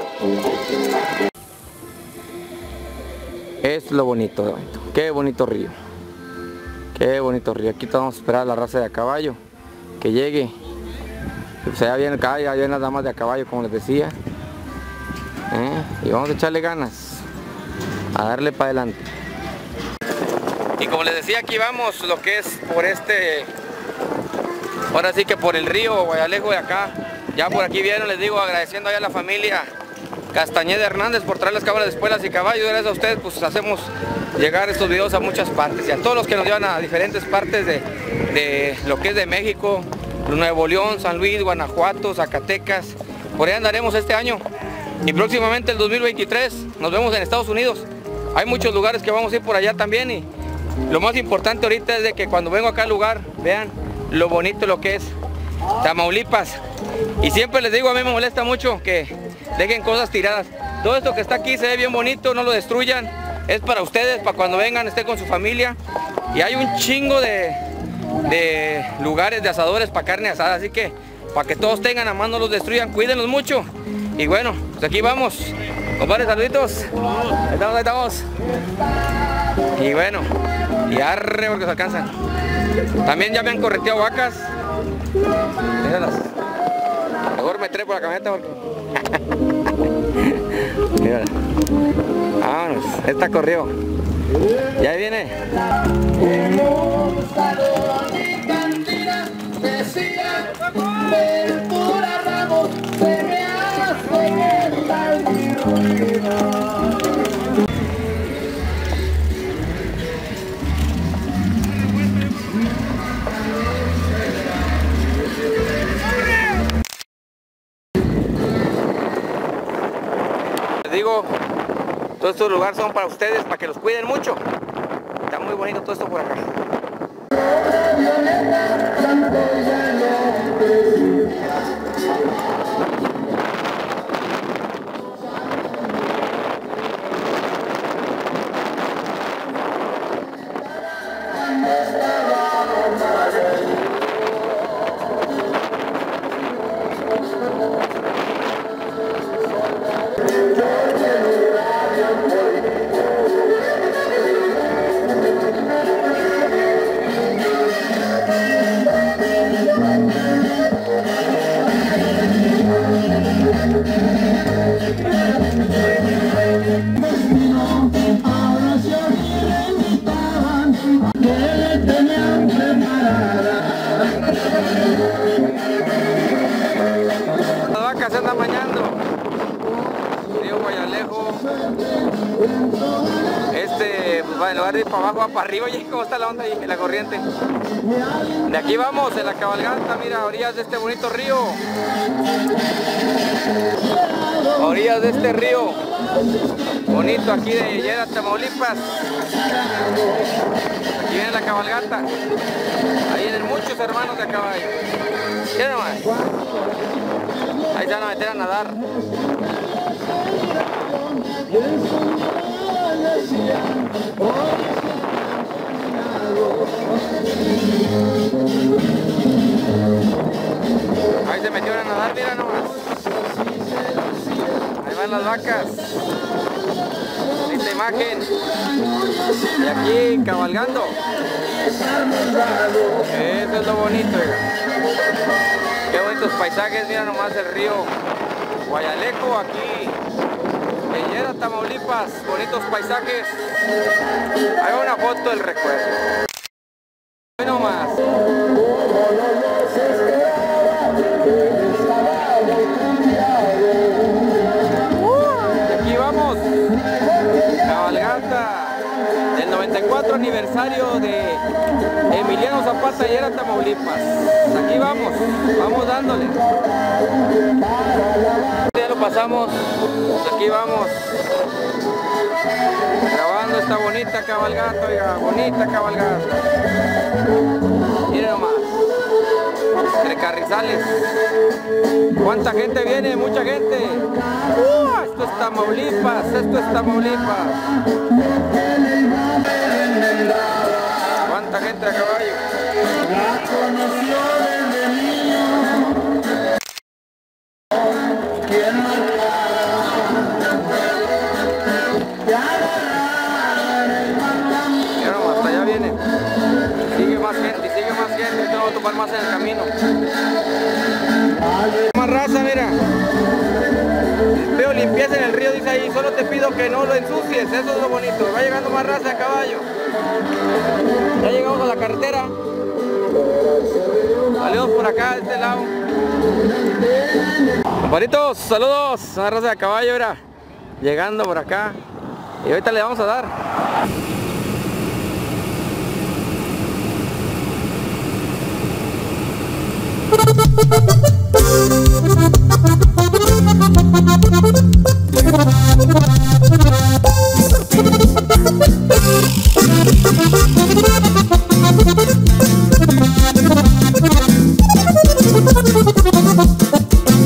Es lo bonito, qué bonito río. Qué bonito río. Aquí vamos a esperar a la raza de a caballo que llegue. Pues allá viene el caballo, allá vienen las damas de a caballo, como les decía. Y vamos a echarle ganas, a darle para adelante. Y como les decía, aquí vamos lo que es por ahora sí que por el río Guayalejo de acá. Ya por aquí vieron, les digo, agradeciendo allá a la familia Castañeda Hernández por traer las cámaras de espuelas y caballos. Gracias a ustedes pues hacemos llegar estos videos a muchas partes, y a todos los que nos llevan a diferentes partes de lo que es de México, Nuevo León, San Luis, Guanajuato, Zacatecas. Por ahí andaremos este año. Y próximamente el 2023 nos vemos en Estados Unidos. Hay muchos lugares que vamos a ir por allá también, y lo más importante ahorita es de que cuando vengo acá al lugar vean lo bonito lo que es Tamaulipas. Y siempre les digo, a mí me molesta mucho que dejen cosas tiradas. Todo esto que está aquí se ve bien bonito, no lo destruyan, es para ustedes, para cuando vengan, estén con su familia. Y hay un chingo de lugares de asadores para carne asada, así que para que todos tengan, a más no los destruyan, cuídenlos mucho. Y bueno, pues aquí vamos, compadre, saluditos. Ahí estamos. Y bueno, y arre porque se alcanzan. También ya me han correteado vacas. Míralas. Mejor me trepo la camioneta porque... Mírala. Vámonos, esta corrió. Y ahí viene. Les digo, todos estos lugares son para ustedes, para que los cuiden mucho. Está muy bonito todo esto por acá. Las vacas se andan bañando. Río Guayalejo. Pues en lugar de ir para abajo, va para arriba. Oye, ¿cómo está la onda ahí en la corriente? De aquí vamos, en la cabalgata, mira, a orillas de este bonito río. A orillas de este río bonito aquí de Lleras, Tamaulipas. Aquí viene la cabalgata. Ahí vienen muchos hermanos de a caballo. ¿Qué nomás? Ahí se van a meter a nadar. Ahí se metieron a nadar, mira nomás. Ahí van las vacas. Esta imagen. Y aquí cabalgando. Eso es lo bonito, oiga. Qué bonitos paisajes, mira nomás el río Guayalejo aquí. Lleras, Tamaulipas, bonitos paisajes. Haga una foto del recuerdo. Hoy nomás. Aquí vamos. Cabalgata del 94 aniversario de Emiliano Zapata, Lleras, Tamaulipas. Aquí vamos, vamos dándole. Ya lo pasamos, pues aquí vamos. Grabando esta bonita cabalgata, oiga, bonita cabalgata. Miren nomás. Entre carrizales. ¿Cuánta gente viene? Mucha gente. Esto es Tamaulipas, esto es Tamaulipas. ¿Cuánta gente a caballo? Hasta allá viene. Sigue más gente, tengo que topar más en el camino. Más raza, mira. Veo limpieza en el río, dice ahí, solo te pido que no lo ensucies, eso es lo bonito. Va llegando más raza a caballo. Ya llegamos a la carretera. Saludos por acá, de este lado. Compadritos, saludos. Una raza de caballo, mira. Llegando por acá. Y ahorita le vamos a dar.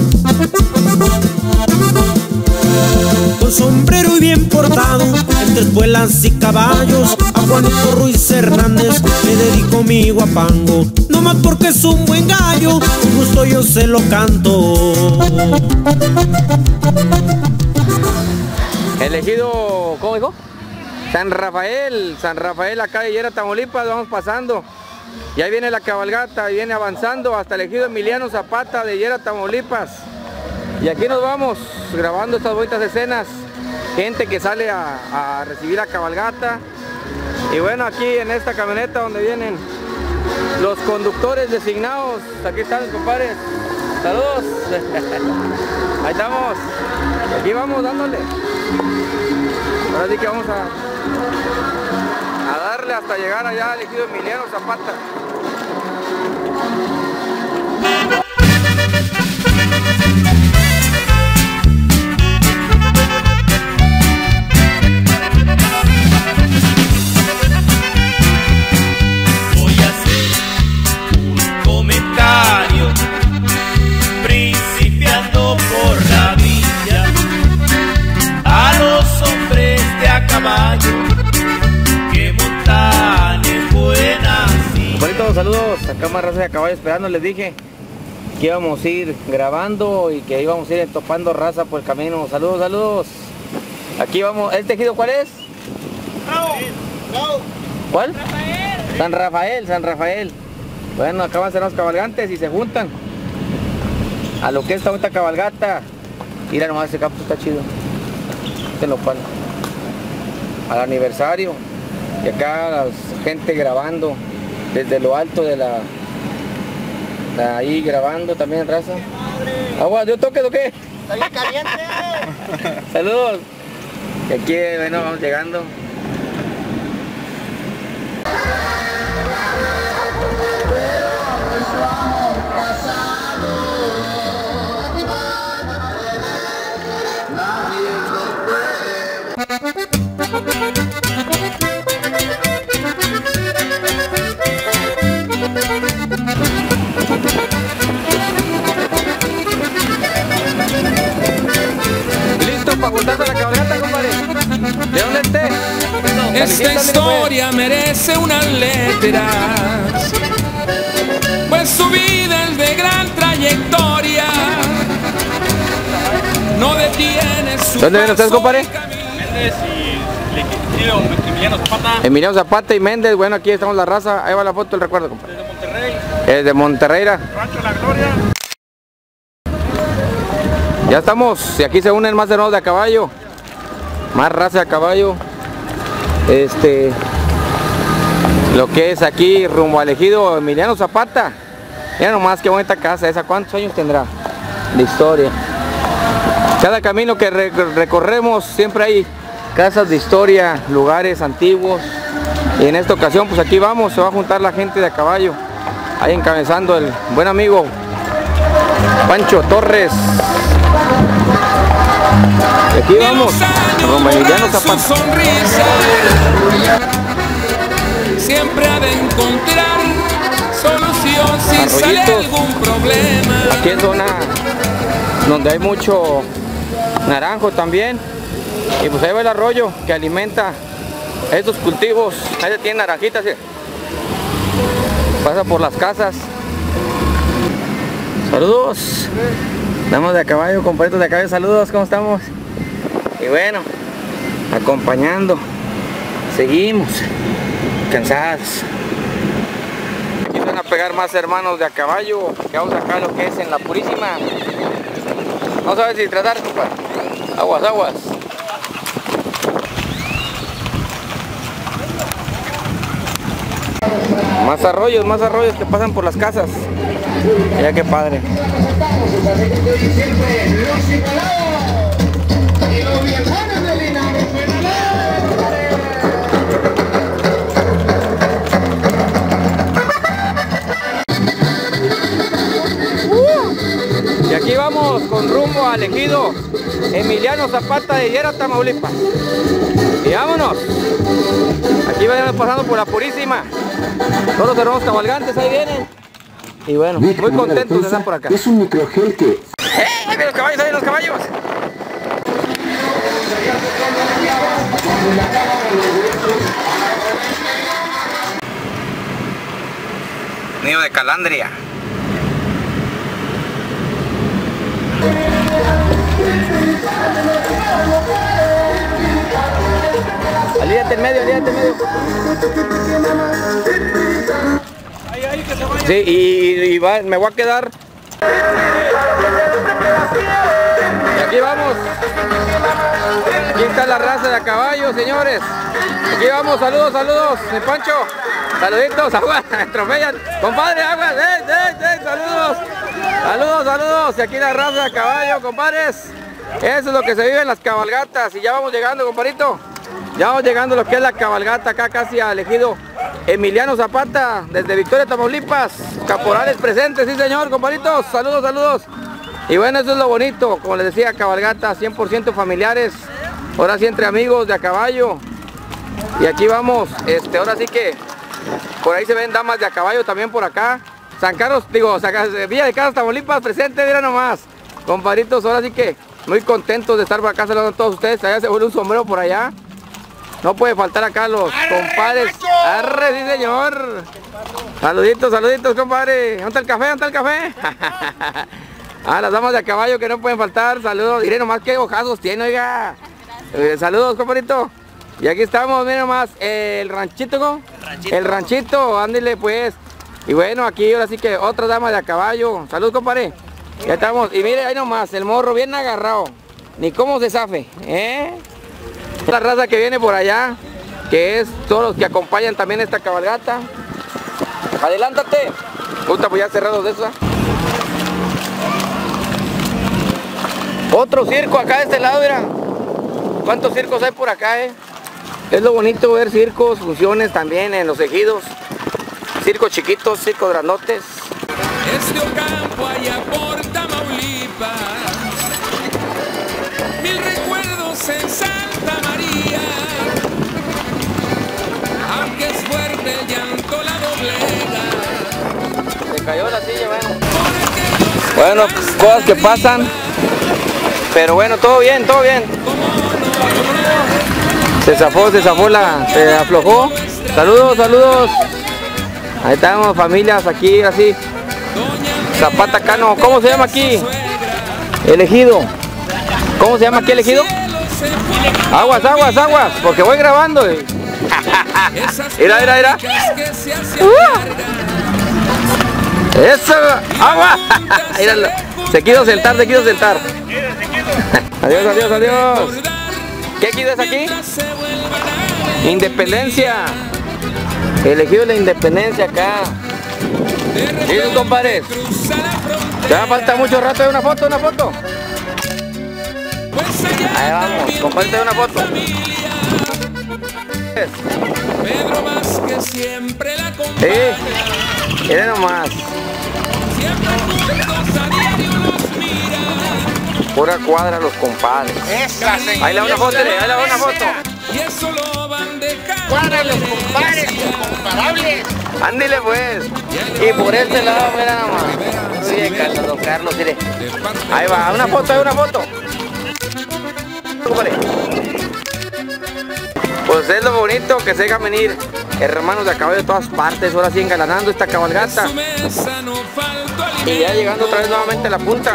Con sombrero y bien portado, entre espuelas y caballos. A Juanito Ruiz Hernández le dedico mi guapango, no más porque es un buen gallo, con gusto yo se lo canto. Elegido, ¿cómo dijo? San Rafael acá de Higuera, Tamaulipas, vamos pasando. Y ahí viene la cabalgata, viene avanzando hasta el ejido Emiliano Zapata de Higuera, Tamaulipas. Y aquí nos vamos grabando estas bonitas escenas. Gente que sale a recibir la cabalgata. Y bueno, aquí en esta camioneta donde vienen los conductores designados. Aquí están los compadres. Saludos. Ahí estamos. Aquí vamos dándole. Ahora sí que vamos a darle hasta llegar allá al ejido Emiliano Zapata. Voy a hacer un comentario principiando por la villa a los hombres de a caballo que montan en buenas sillas. Bonito, saludos, acá más raza de caballo esperando. Les dije que íbamos a ir grabando y que íbamos a ir topando raza por el camino. Saludos, saludos. Aquí vamos. ¿El tejido cuál es? ¿Cuál? San Rafael. Bueno, acá van a ser los cabalgantes y se juntan a lo que es esta bonita cabalgata. Mira nomás, ese campo está chido. Este lo cual al aniversario. Y acá la gente grabando desde lo alto de la ahí grabando también raza. Agua, ¿yo toque o qué? Está bien caliente. Saludos. Y aquí, bueno, vamos llegando. ¿Listo para juntarse a la cabalgata, compadre? ¿De dónde esté? Esta historia merece unas letras, pues su vida es de gran trayectoria. No detiene su. ¿Dónde vienen ustedes, compadre? Méndez y Emiliano Zapata. Emiliano Zapata y Méndez. Bueno, aquí estamos la raza. Ahí va la foto, el recuerdo, compadre. Desde Monterrey. De Monterrey. Rancho La Gloria. Ya estamos. Y aquí se unen más hermanos de a caballo. Más raza de a caballo. Lo que es aquí rumbo al ejido Emiliano Zapata. Mira nomás qué bonita casa esa. ¿Cuántos años tendrá de historia? Cada camino que recorremos siempre hay casas de historia, lugares antiguos. Y en esta ocasión pues aquí vamos, se va a juntar la gente de a caballo. Ahí encabezando el buen amigo Pancho Torres. Y aquí vamos, rumbo a Emiliano Zapata. Siempre ha de encontrar solución si sale algún problema. Aquí es zona donde hay mucho naranjo también. Y pues ahí va el arroyo que alimenta estos cultivos. Ahí se tienen naranjitas. ¿Sí? Pasa por las casas. Saludos. Estamos de a caballo, compadritos de a caballo. Saludos, ¿cómo estamos? Y bueno, acompañando. Seguimos cansados. Aquí van a pegar más hermanos de a caballo. Que vamos acá lo que es en la Purísima. Vamos a ver si tratar, compadre. Aguas, aguas. Más arroyos que pasan por las casas. Mira qué padre. Y aquí vamos con rumbo al ejido Emiliano Zapata de Higuera, Tamaulipas. Y vámonos. Aquí vamos pasando por la Purísima. Todos los hermanos cabalgantes ahí vienen. Y bueno, muy contentos de estar por acá. Es un microgel que... ¡Ahí vienen los caballos, ahí vienen los caballos! caballo de Calandria. Alíate en medio, alíate en medio. Sí, me voy a quedar. Y aquí vamos. Aquí está la raza de a caballo, señores. Aquí vamos, saludos, saludos, mi Pancho. Saluditos, agua, me atropellan. Compadre, agua, saludos. Saludos, saludos. Y aquí la raza de a caballo, compadres. Eso es lo que se vive en las cabalgatas. Y ya vamos llegando, compadrito. Ya vamos llegando a lo que es la cabalgata, acá casi al ejido Emiliano Zapata, desde Victoria, Tamaulipas. Caporales presentes, sí señor, compadritos. Saludos, saludos. Y bueno, eso es lo bonito, como les decía, cabalgata 100% familiares. Ahora sí entre amigos de a caballo. Y aquí vamos, ahora sí que por ahí se ven damas de a caballo también por acá. San Carlos, Villa de Casas, Tamaulipas presente, mira nomás. Compadritos, ahora sí que muy contentos de estar por acá saludando a todos ustedes. Allá se vuelve un sombrero por allá. No puede faltar acá los compadres. ¡Arre, sí señor! Saluditos, saluditos, compadre. ¿Dónde está el café? ¿Dónde está el café? Las damas de a caballo que no pueden faltar. Saludos. Diré nomás qué hojazos tiene, oiga. Saludos, compadrito. Y aquí estamos, miren nomás, el ranchito, ¿no? El ranchito, ándale pues. Y bueno, aquí ahora sí que otra dama de a caballo. Salud, compadre. Ya estamos. Y mire, ahí nomás, el morro bien agarrado. Ni cómo se zafe, La raza que viene por allá, que es todos los que acompañan también esta cabalgata. Adelántate. Puta, pues ya cerrados de eso. Otro circo acá de este lado, mira. ¿Cuántos circos hay por acá, Es lo bonito ver circos, funciones también en los ejidos. Circos chiquitos, circos grandotes. Este Ocampo allá por Tamaulipas. Mil recuerdos en Santa María. Aunque es fuerte el llanto la doblega. Se cayó la silla, bueno, cosas que pasan. Pero bueno, todo bien, todo bien. Se zafó, se aflojó. Saludos, saludos. Ahí estamos, familias aquí, así. Zapata Cano, ¿cómo se llama aquí? El ejido. ¿Cómo se llama aquí el ejido? Aguas, aguas, aguas, porque voy grabando. Mira, mira, mira. Eso, agua. Míralo. Se quiso sentar, se quiso sentar. Adiós, adiós, adiós. ¿Qué ejido es aquí? Independencia. El ejido de la Independencia acá. Miren, compadres. Ya falta mucho rato de una foto, una foto. Ahí vamos, comparte una foto. Pedro Vázquez siempre la acompaña. Sí, miren nomás. Siempre juntos a diario los mira. Pura cuadra los compadres. Ahí le da una foto, ahí le da una foto. Y eso lo van dejando. Cuadra los compadres incomparables. Ándile pues. Y por este lado, mira nomás. Oye, Carlos, Carlos, mire. Ahí va, una foto, hay una foto. Pues es lo bonito que se dejan venir hermanos de a caballo de todas partes, ahora sí engalanando esta cabalgata. Y ya llegando otra vez nuevamente a la punta.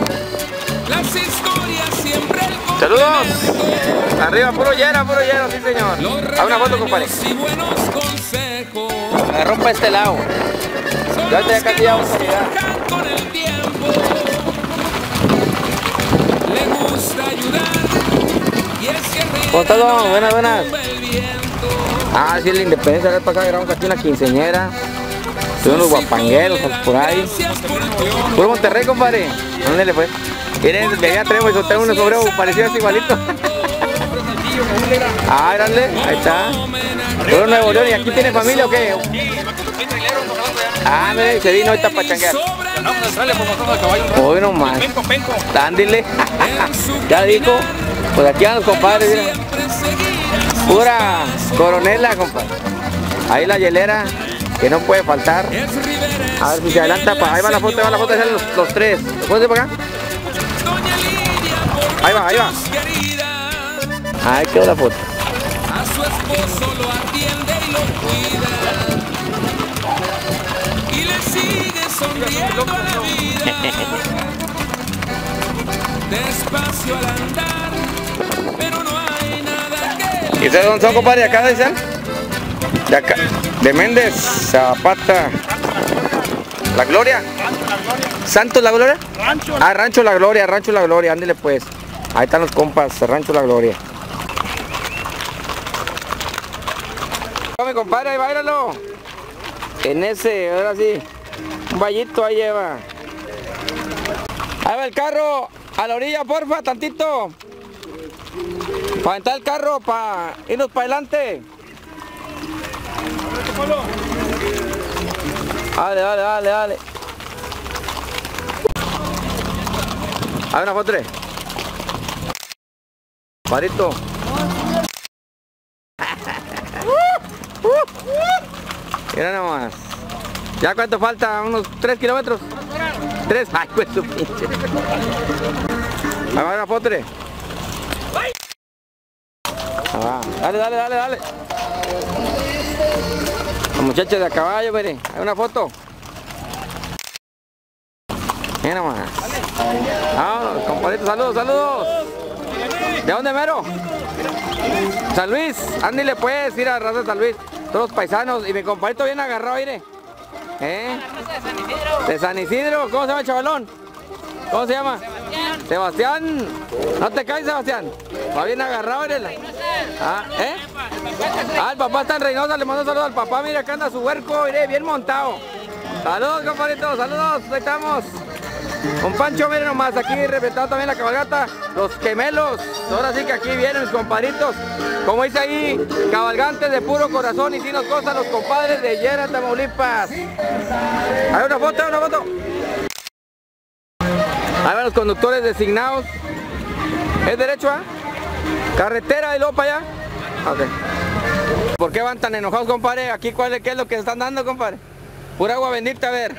Saludos. Arriba, puro hielo, sí señor. A una foto, compadre. Me rompa este lado. Ya casi ya vamos a llegar. ¿Cómo estás, don? Buenas, buenas. Ah, sí, la Independencia, la vez pasada grabamos aquí una quinceañera. Tuvieron unos guapangueros por ahí. Puro Monterrey, compadre. Ándale pues. Miren, de allá tenemos un sombrero parecido así igualito. Ah, mírale, ahí está. Puro Nuevo León, ¿y aquí tiene familia o qué? Ah, mire, se vino ahorita para changuear. Hoy nomás. Ándale. Ya dijo. Pues aquí van los compadres, mira. Pura coronela, compadre. Ahí la hielera, que no puede faltar. A ver si se adelanta. Ahí va la foto, ahí salen los tres. ¿Lo puedes ir para acá? Ahí va, ahí va. Ahí quedó la foto. A su esposo lo atiende y lo cuida. Y le sigue sonriendo a la vida. Despacio al andar, pero no hay nada que... ¿Y ustedes dónde son, compadre? ¿Acá dicen? De acá, de Méndez, Zapata. ¿La Gloria? ¿Santos La Gloria? Rancho. Ah, Rancho La Gloria, Rancho La Gloria, ándele pues. Ahí están los compas, Rancho La Gloria. Mi compadre, ahí báilalo. En ese, ahora sí. Un vallito ahí lleva. Ahí va el carro. A la orilla, porfa, tantito. Para entrar el carro, para irnos para adelante. Dale, dale, dale, dale. A ver una foto. Parito. Mira nomás. ¿Ya cuánto falta? ¿Unos 3 kilómetros? 3. Ay, pues su pinche. A ver una foto. Dale, dale, dale, dale. Los muchachos de a caballo, miren. Hay una foto. Mira nomás. Vámonos, compadrito, saludos, saludos. ¿De dónde mero? San Luis, ándale pues, ir a raza de San Luis. Todos los paisanos. Y mi compadrito bien agarrado, mire. De San Isidro. ¿Cómo se llama el chavalón? ¿Cómo se llama? Sebastián. No te caes, Sebastián. Va bien agarrado, mire. El papá está en Reynosa. Le mando un saludo al papá. Mira, acá anda su huerco, mire, bien montado. Saludos, compadrito, saludos. Ahí estamos. Con Pancho, miren nomás, aquí respetando también la cabalgata, los gemelos, ahora sí que aquí vienen mis compadritos, como dice ahí, cabalgantes de puro corazón y sin nos gozan los compadres de Yera, Tamaulipas. Hay una foto, una foto. Ahí van los conductores designados. ¿Es derecho, carretera y luego para allá? Ok. ¿Por qué van tan enojados, compadre? Aquí, ¿qué es lo que están dando, compadre? Pura agua bendita, a ver.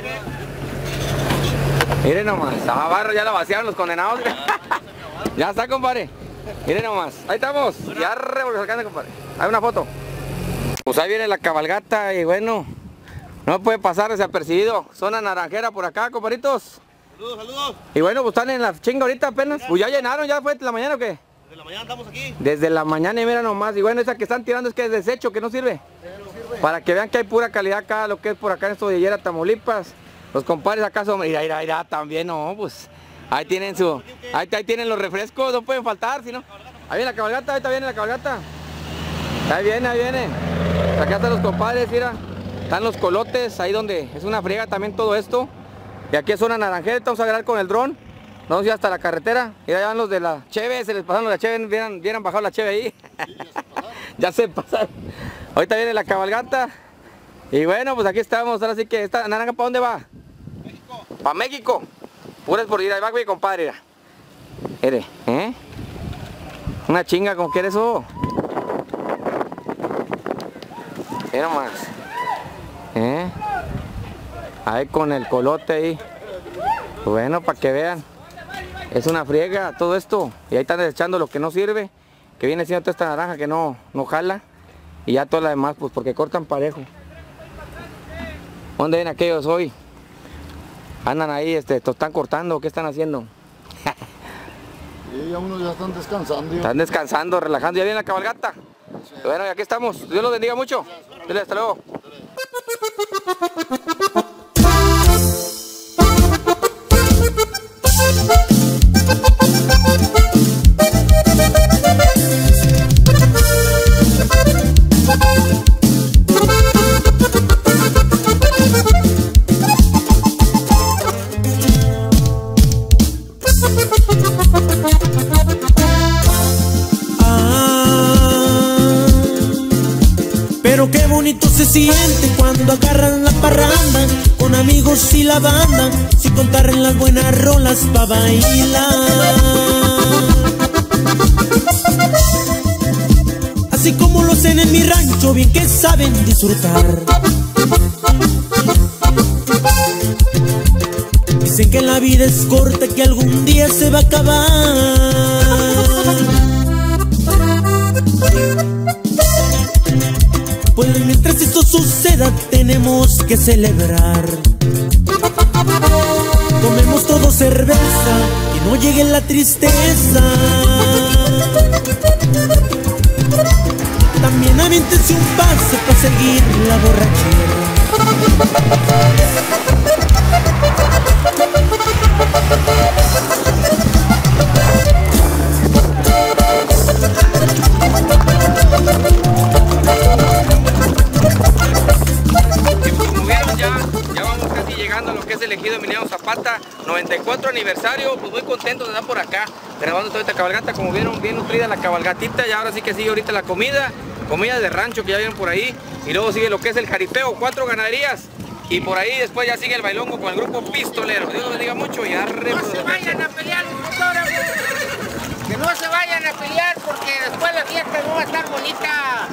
Miren nomás, la barra ya la vaciaron los condenados. Ya está, compadre. Miren nomás, ahí estamos. Ya revolucionando, compadre. Hay una foto. Pues ahí viene la cabalgata y bueno, no puede pasar desapercibido. Zona naranjera por acá, compadritos. Saludos, saludos. Y bueno, pues están en la chinga ahorita apenas. Pues ya llenaron, ya fue de la mañana o qué. Desde la mañana estamos aquí. Desde la mañana y mira nomás. Y bueno, esa que están tirando es que es desecho, que no sirve. Para que vean que hay pura calidad acá, lo que es por acá en esto de Yera, Tamaulipas. Los compadres acá son, mira, también, no, pues, ahí tienen ahí tienen los refrescos, no pueden faltar, sino, ahí viene la cabalgata, ahí viene la cabalgata, ahí viene, acá están los compadres, mira, están los colotes, ahí donde es una friega también todo esto, y aquí es zona naranjera, vamos a agarrar con el dron, vamos a ir hasta la carretera, y allá van los de la Cheve, se les pasaron los de la Cheve, vieran bajado la Cheve ahí, ya se pasaron, ahorita viene la cabalgata, y bueno, pues aquí estamos, ahora sí que, ¿esta naranja para dónde va? Para México, puras por ir, ahí va mi compadre, mire, una chinga, ¿cómo quiere eso? Mira más, ahí con el colote ahí, bueno, para que vean, es una friega todo esto, y ahí están desechando lo que no sirve, que viene siendo toda esta naranja que no jala, y ya toda la demás, pues porque cortan parejo. ¿Dónde vienen aquellos hoy? Andan ahí, están cortando, ¿qué están haciendo? Sí, ya unos ya están descansando. Están descansando, relajando, ya viene la cabalgata. Sí. Bueno, y aquí estamos, Dios los bendiga mucho. Dile, hasta luego. Pero qué bonito se siente cuando agarran la parranda con amigos y la banda, sin contar en las buenas rolas pa' bailar. Así como lo hacen en mi rancho, bien que saben disfrutar. Dicen que la vida es corta, que algún día se va a acabar. Pues mientras esto suceda, tenemos que celebrar. Tomemos todo cerveza, que no llegue la tristeza. También aviéntese un pase para seguir la borrachera. Como vieron, ya vamos casi llegando a lo que es el ejido Emiliano Zapata, 94 aniversario. Pues muy contentos de estar por acá grabando toda esta cabalgata. Como vieron, bien nutrida la cabalgatita. Y ahora sí que sigue ahorita la comida de rancho que ya vieron por ahí, y luego sigue lo que es el jaripeo, 4 ganaderías, y por ahí después ya sigue el bailongo con el grupo Pistolero. Dios los bendiga mucho y arre. No se vayan a pelear los fotógrafos, que no se vayan a pelear porque después la fiesta no va a estar bonita.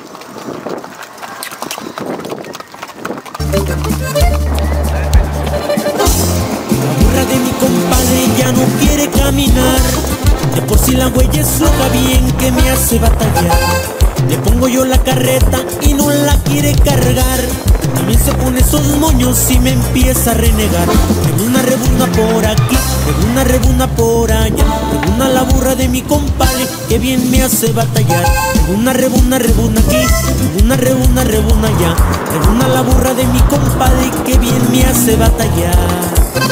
La burra de mi compadre ya no quiere caminar. De por si la huella es floja, bien que me hace batallar. Le pongo yo la carreta y no la quiere cargar. También se pone esos moños y me empieza a renegar. Rebuna por aquí, rebuna por allá. Rebuna la burra de mi compadre que bien me hace batallar. Rebuna aquí, rebuna allá. Rebuna la burra de mi compadre que bien me hace batallar.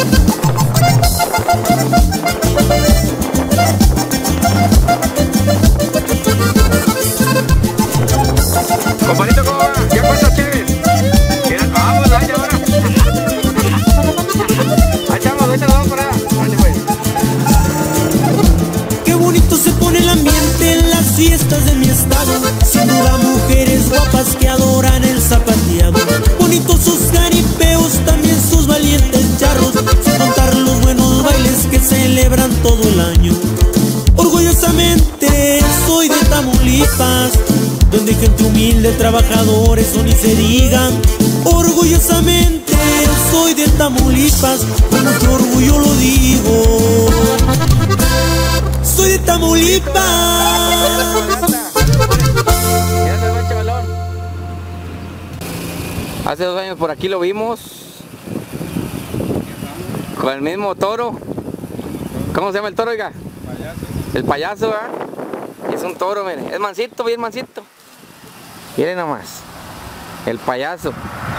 Compadrito, ¿cómo va? ¿Ya cuántas chéves? Vamos, vaya ahora. Ahí estamos, ahorita nos vamos para allá. Qué bonito se pone el ambiente en las fiestas de mi estado. Sin duda mujeres guapas que adoran el zapateado. Bonitos sus jaripeos, también sus valientes charros. Sin contar los buenos bailes que celebran todo el año. Orgullosamente soy de Tamaulipas, donde gente humilde, trabajadores, o ni se digan. Orgullosamente soy de Tamaulipas, con mucho orgullo lo digo. Soy de Tamaulipas. Hace 2 años por aquí lo vimos con el mismo toro. ¿Cómo se llama el toro, oiga? El payaso, ¿verdad? Es un toro, miren, es mansito, bien mansito. Miren nomás, el payaso.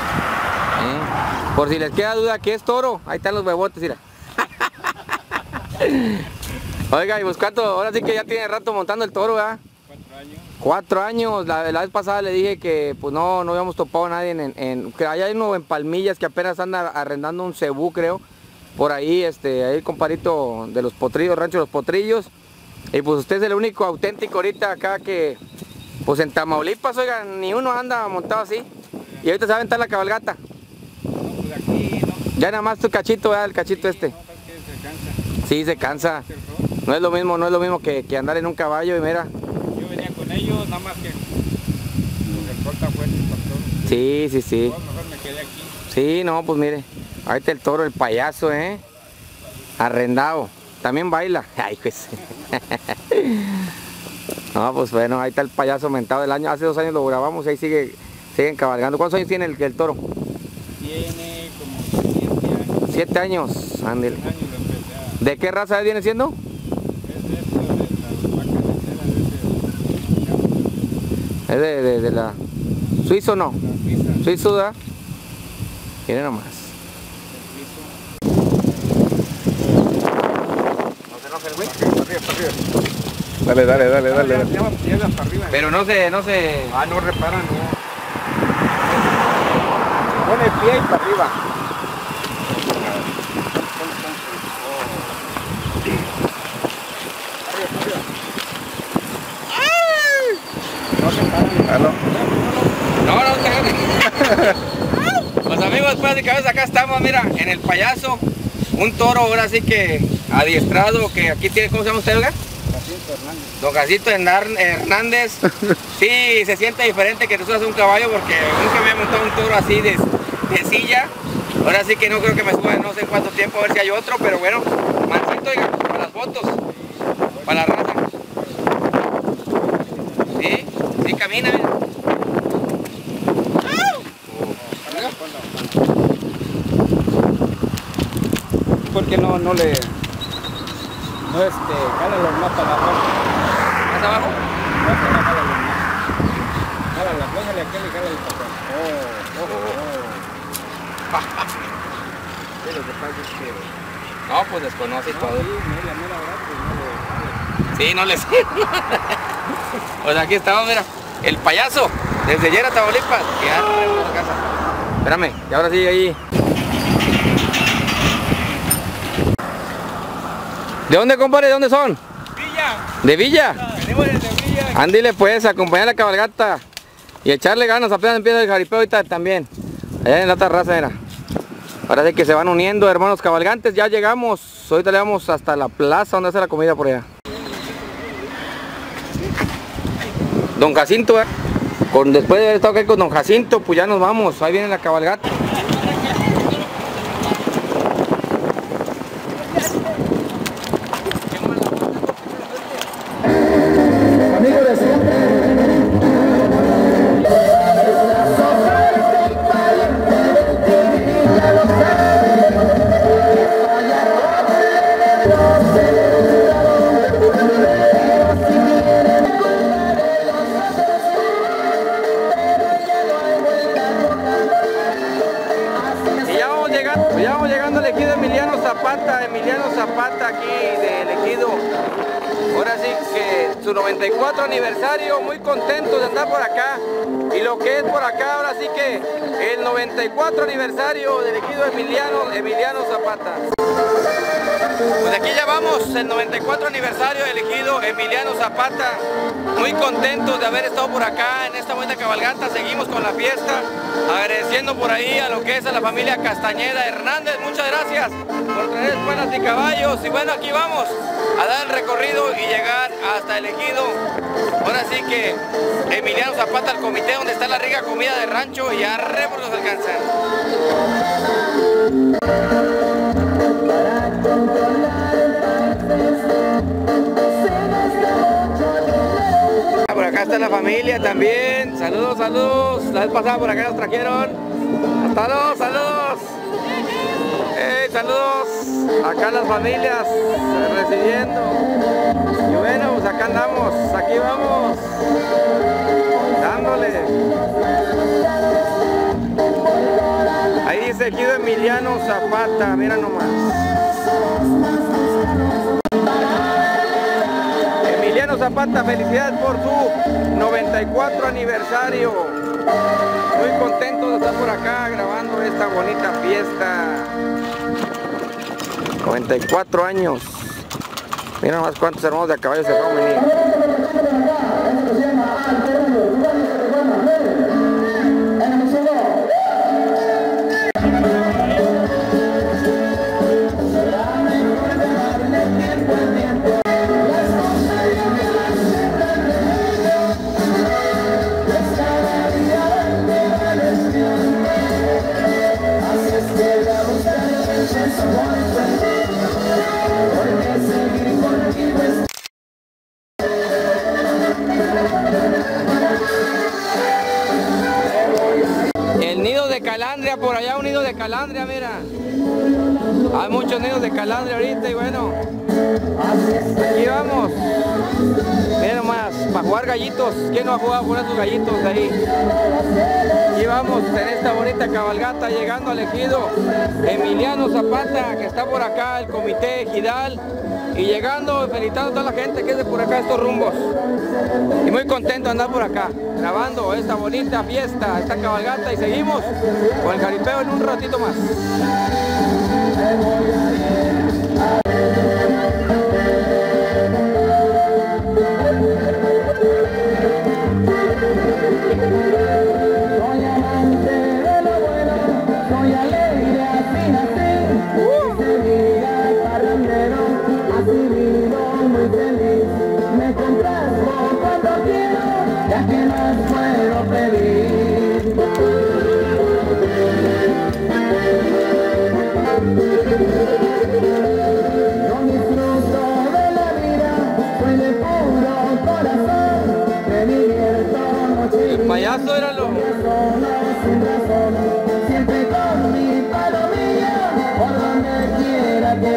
Por si les queda duda que es toro, ahí están los bebotes, mira. Oiga, y Buscato, ahora sí que ya tiene rato montando el toro, ¿verdad? 4 años. La vez pasada le dije que pues no habíamos topado a nadie que allá hay uno en Palmillas que apenas anda arrendando un cebú, creo. Por ahí, ahí el compadrito de los potrillos, Rancho Los Potrillos. Y pues usted es el único auténtico ahorita acá que, pues en Tamaulipas, oigan, ni uno anda montado así. Y ahorita se va a aventar la cabalgata. Ya nada más tu cachito, ¿verdad? El cachito este. Sí, se cansa. No es lo mismo que andar en un caballo y mira. Yo venía con ellos, nada más que el corta fuerte el pastor. Sí. Mejor me quedé aquí. Sí, no, pues mire. Ahorita el toro, el payaso, arrendado. También baila. Ay, pues. No, pues bueno, ahí está el payaso mentado del año. Hace 2 años lo grabamos y ahí siguen cabalgando. ¿Cuántos años tiene el toro? Tiene como 7 años. 7 años, ándale. ¿De qué raza viene siendo? Es de la suizo, ¿no? Suizo, ¿verdad? Miren nomás. Dale. Pero no se... Ah, no reparan, no. Pone el pie y para arriba. No, pues amigos, después de cabeza acá estamos, mira, en el payaso. Un toro ahora sí que adiestrado, que aquí tiene, ¿cómo se llama usted, oiga? Don Jacinto Hernández. Sí, se siente diferente que te subas a un caballo porque nunca me he montado un toro así de silla. Ahora sí que no creo que me suba no sé cuánto tiempo, a ver si hay otro, pero bueno, mansito, oiga, para las fotos, para la raza. Sí, camina, mira. porque no le... No jala los más para abajo. ¿Más abajo? No, que no jala los más. Jala la flecha de aquel y jala el papel. Sí, lo que pasa es que... No, pues desconoce todo. Sí, no le sé. Pues aquí estamos, mira. El payaso, desde Yera, Tamaulipas. Que arre la casa. Espérame, y ahora sí, ahí. ¿De dónde, compadre? ¿De dónde son? Villa. ¿De Villa? Venimos desde Villa. Ándile pues, acompañar la cabalgata. Y echarle ganas, apenas empieza el jaripeo ahorita también. Allá en la otra raza, mira. Parece que se van uniendo, hermanos cabalgantes. Ya llegamos. Ahorita le vamos hasta la plaza donde hace la comida por allá. Don Jacinto, después de haber estado aquí con Don Jacinto, pues ya nos vamos. Ahí viene la cabalgata. Emiliano Zapata aquí de Ejido. Ahora sí que su 94 aniversario, muy contento de andar por acá. Y lo que es por acá, ahora sí que el 94 aniversario del Ejido Emiliano Zapata. Pues aquí ya vamos, el 94 aniversario del Ejido Emiliano Zapata. Muy contentos de haber estado por acá en esta buena cabalgata. Seguimos con la fiesta, agradeciendo por ahí a lo que es a la familia Castañeda Hernández. Muchas gracias por traer espuelas y caballos. Y bueno, aquí vamos a dar el recorrido y llegar hasta el Ejido. Ahora sí que Emiliano Zapata, el comité donde está la rica comida de rancho, y arre por los alcanzan. Por acá está la familia también. Saludos, saludos. La vez pasada por acá nos trajeron. Hasta luego, saludos. Hey, saludos. Acá las familias recibiendo. Y bueno, pues acá andamos. Aquí vamos. Dándole. Ahí dice Ejido Emiliano Zapata. Mira nomás. Emiliano Zapata, felicidades por su 94 aniversario. Muy contento de estar por acá grabando esta bonita fiesta. 94 años. Mira nomás cuántos hermanos de a caballo se van a venir. El nido de calandria, por allá un nido de calandria, mira. Hay muchos nidos de calandria ahorita y bueno, aquí vamos. Miren nomás, para jugar gallitos. ¿Quién no ha jugado por esos gallitos de ahí? Aquí vamos en esta bonita cabalgata llegando al Ejido Emiliano Zapata, que está por acá, el comité ejidal. Y llegando, felicitando a toda la gente que es de por acá estos rumbos. Y muy contento de andar por acá, grabando esta bonita fiesta, esta cabalgata. Y seguimos con el jaripeo en un ratito más. El payaso era lo... Siempre con mi palomilla, por donde quiera que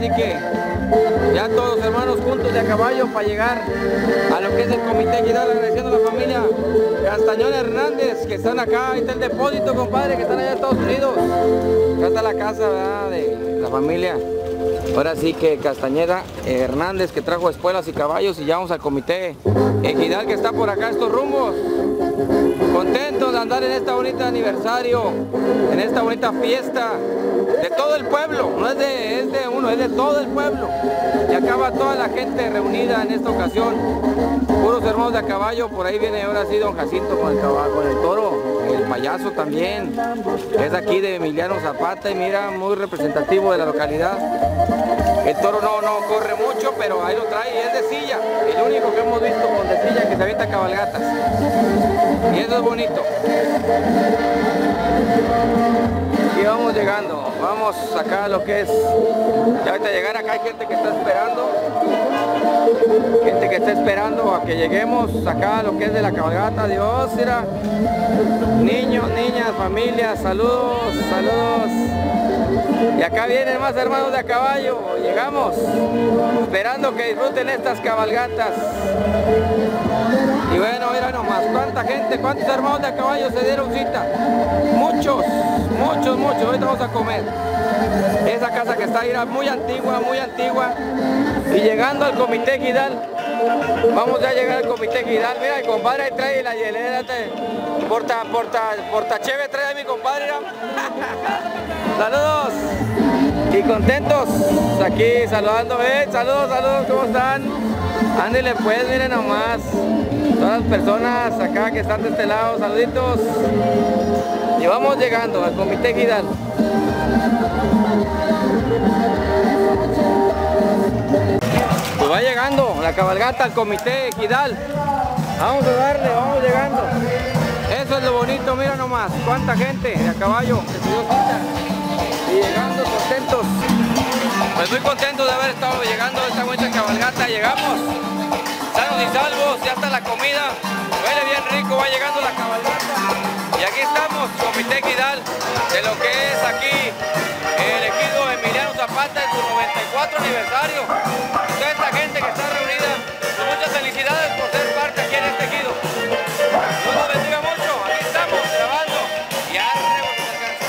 sí que ya todos los hermanos juntos de a caballo para llegar a lo que es el comité ejidal, agradeciendo a la familia Castañón Hernández que están acá. Ahí está el depósito, compadre, que están allá en Estados Unidos. Acá está la casa, ¿verdad?, de la familia. Ahora sí que Castañeda Hernández, que trajo espuelas y caballos, y ya vamos al comité ejidal que está por acá, estos rumbos. Contentos de andar en este bonito aniversario, en esta bonita fiesta de todo el pueblo, no es de uno, es de todo el pueblo. Y acá va toda la gente reunida en esta ocasión, puros hermanos de a caballo. Por ahí viene ahora sí don Jacinto con el caballo, con el toro, el payaso también, es aquí de Emiliano Zapata, y mira, muy representativo de la localidad. El toro no corre mucho, pero ahí lo trae, y es de silla, el único que hemos visto con de silla que se avienta cabalgatas, y eso es bonito. Y vamos llegando, vamos acá a lo que es, ya ahorita llegar acá hay gente que está esperando a que lleguemos acá a lo que es de la cabalgata. Dios, mira, niños, niñas, familias, saludos, saludos. Y acá vienen más hermanos de a caballo, llegamos, esperando que disfruten estas cabalgatas. Y bueno, mira nomás, cuánta gente, cuántos hermanos de a caballo se dieron cita. Muchos, muchos, muchos. Ahorita vamos a comer. Esa casa que está ahí era muy antigua, muy antigua. Y llegando al comité ejidal, vamos ya a llegar al comité ejidal. Mira, el compadre ahí trae la hielera, porta cheve trae a mi compadre. Saludos y contentos aquí saludando, saludos, saludos, ¿cómo están? Ándele pues, miren nomás, todas las personas acá que están de este lado, saluditos. Y vamos llegando al comité ejidal. Pues va llegando la cabalgata al comité ejidal. Vamos a darle, vamos llegando. Eso es lo bonito, mira nomás, cuánta gente de a caballo que se dio cita. Y llegando contentos, pues muy contentos de haber estado llegando a esta bonita cabalgata. Llegamos sanos y salvos, ya está la comida, huele bien rico, va llegando la cabalgata. Y aquí estamos, comité ejidal, de lo que es aquí el ejido Emiliano Zapata en su 94 aniversario. Toda esta gente que está reunida, pues muchas felicidades por ser parte aquí en este ejido. Dios nos bendiga mucho, aquí estamos grabando y arre por su alcance.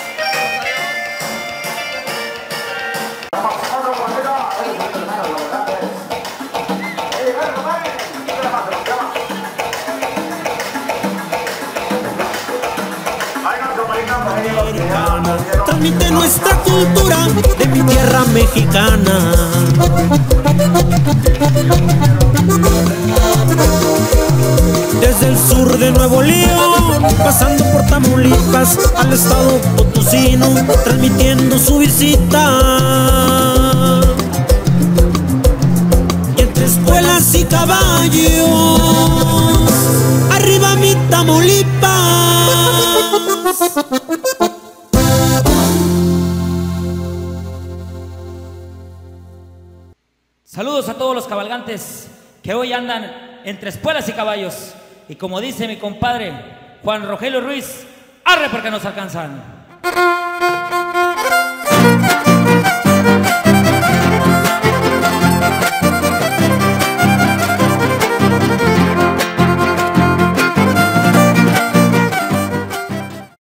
Transmite nuestra cultura de mi tierra mexicana. Desde el sur de Nuevo León, pasando por Tamaulipas, al estado potosino, transmitiendo su visita. Y entre espuelas y caballos, arriba mi Tamaulipas. Saludos a todos los cabalgantes que hoy andan entre espuelas y caballos. Y como dice mi compadre Juan Rogelio Ruiz, arre porque nos alcanzan.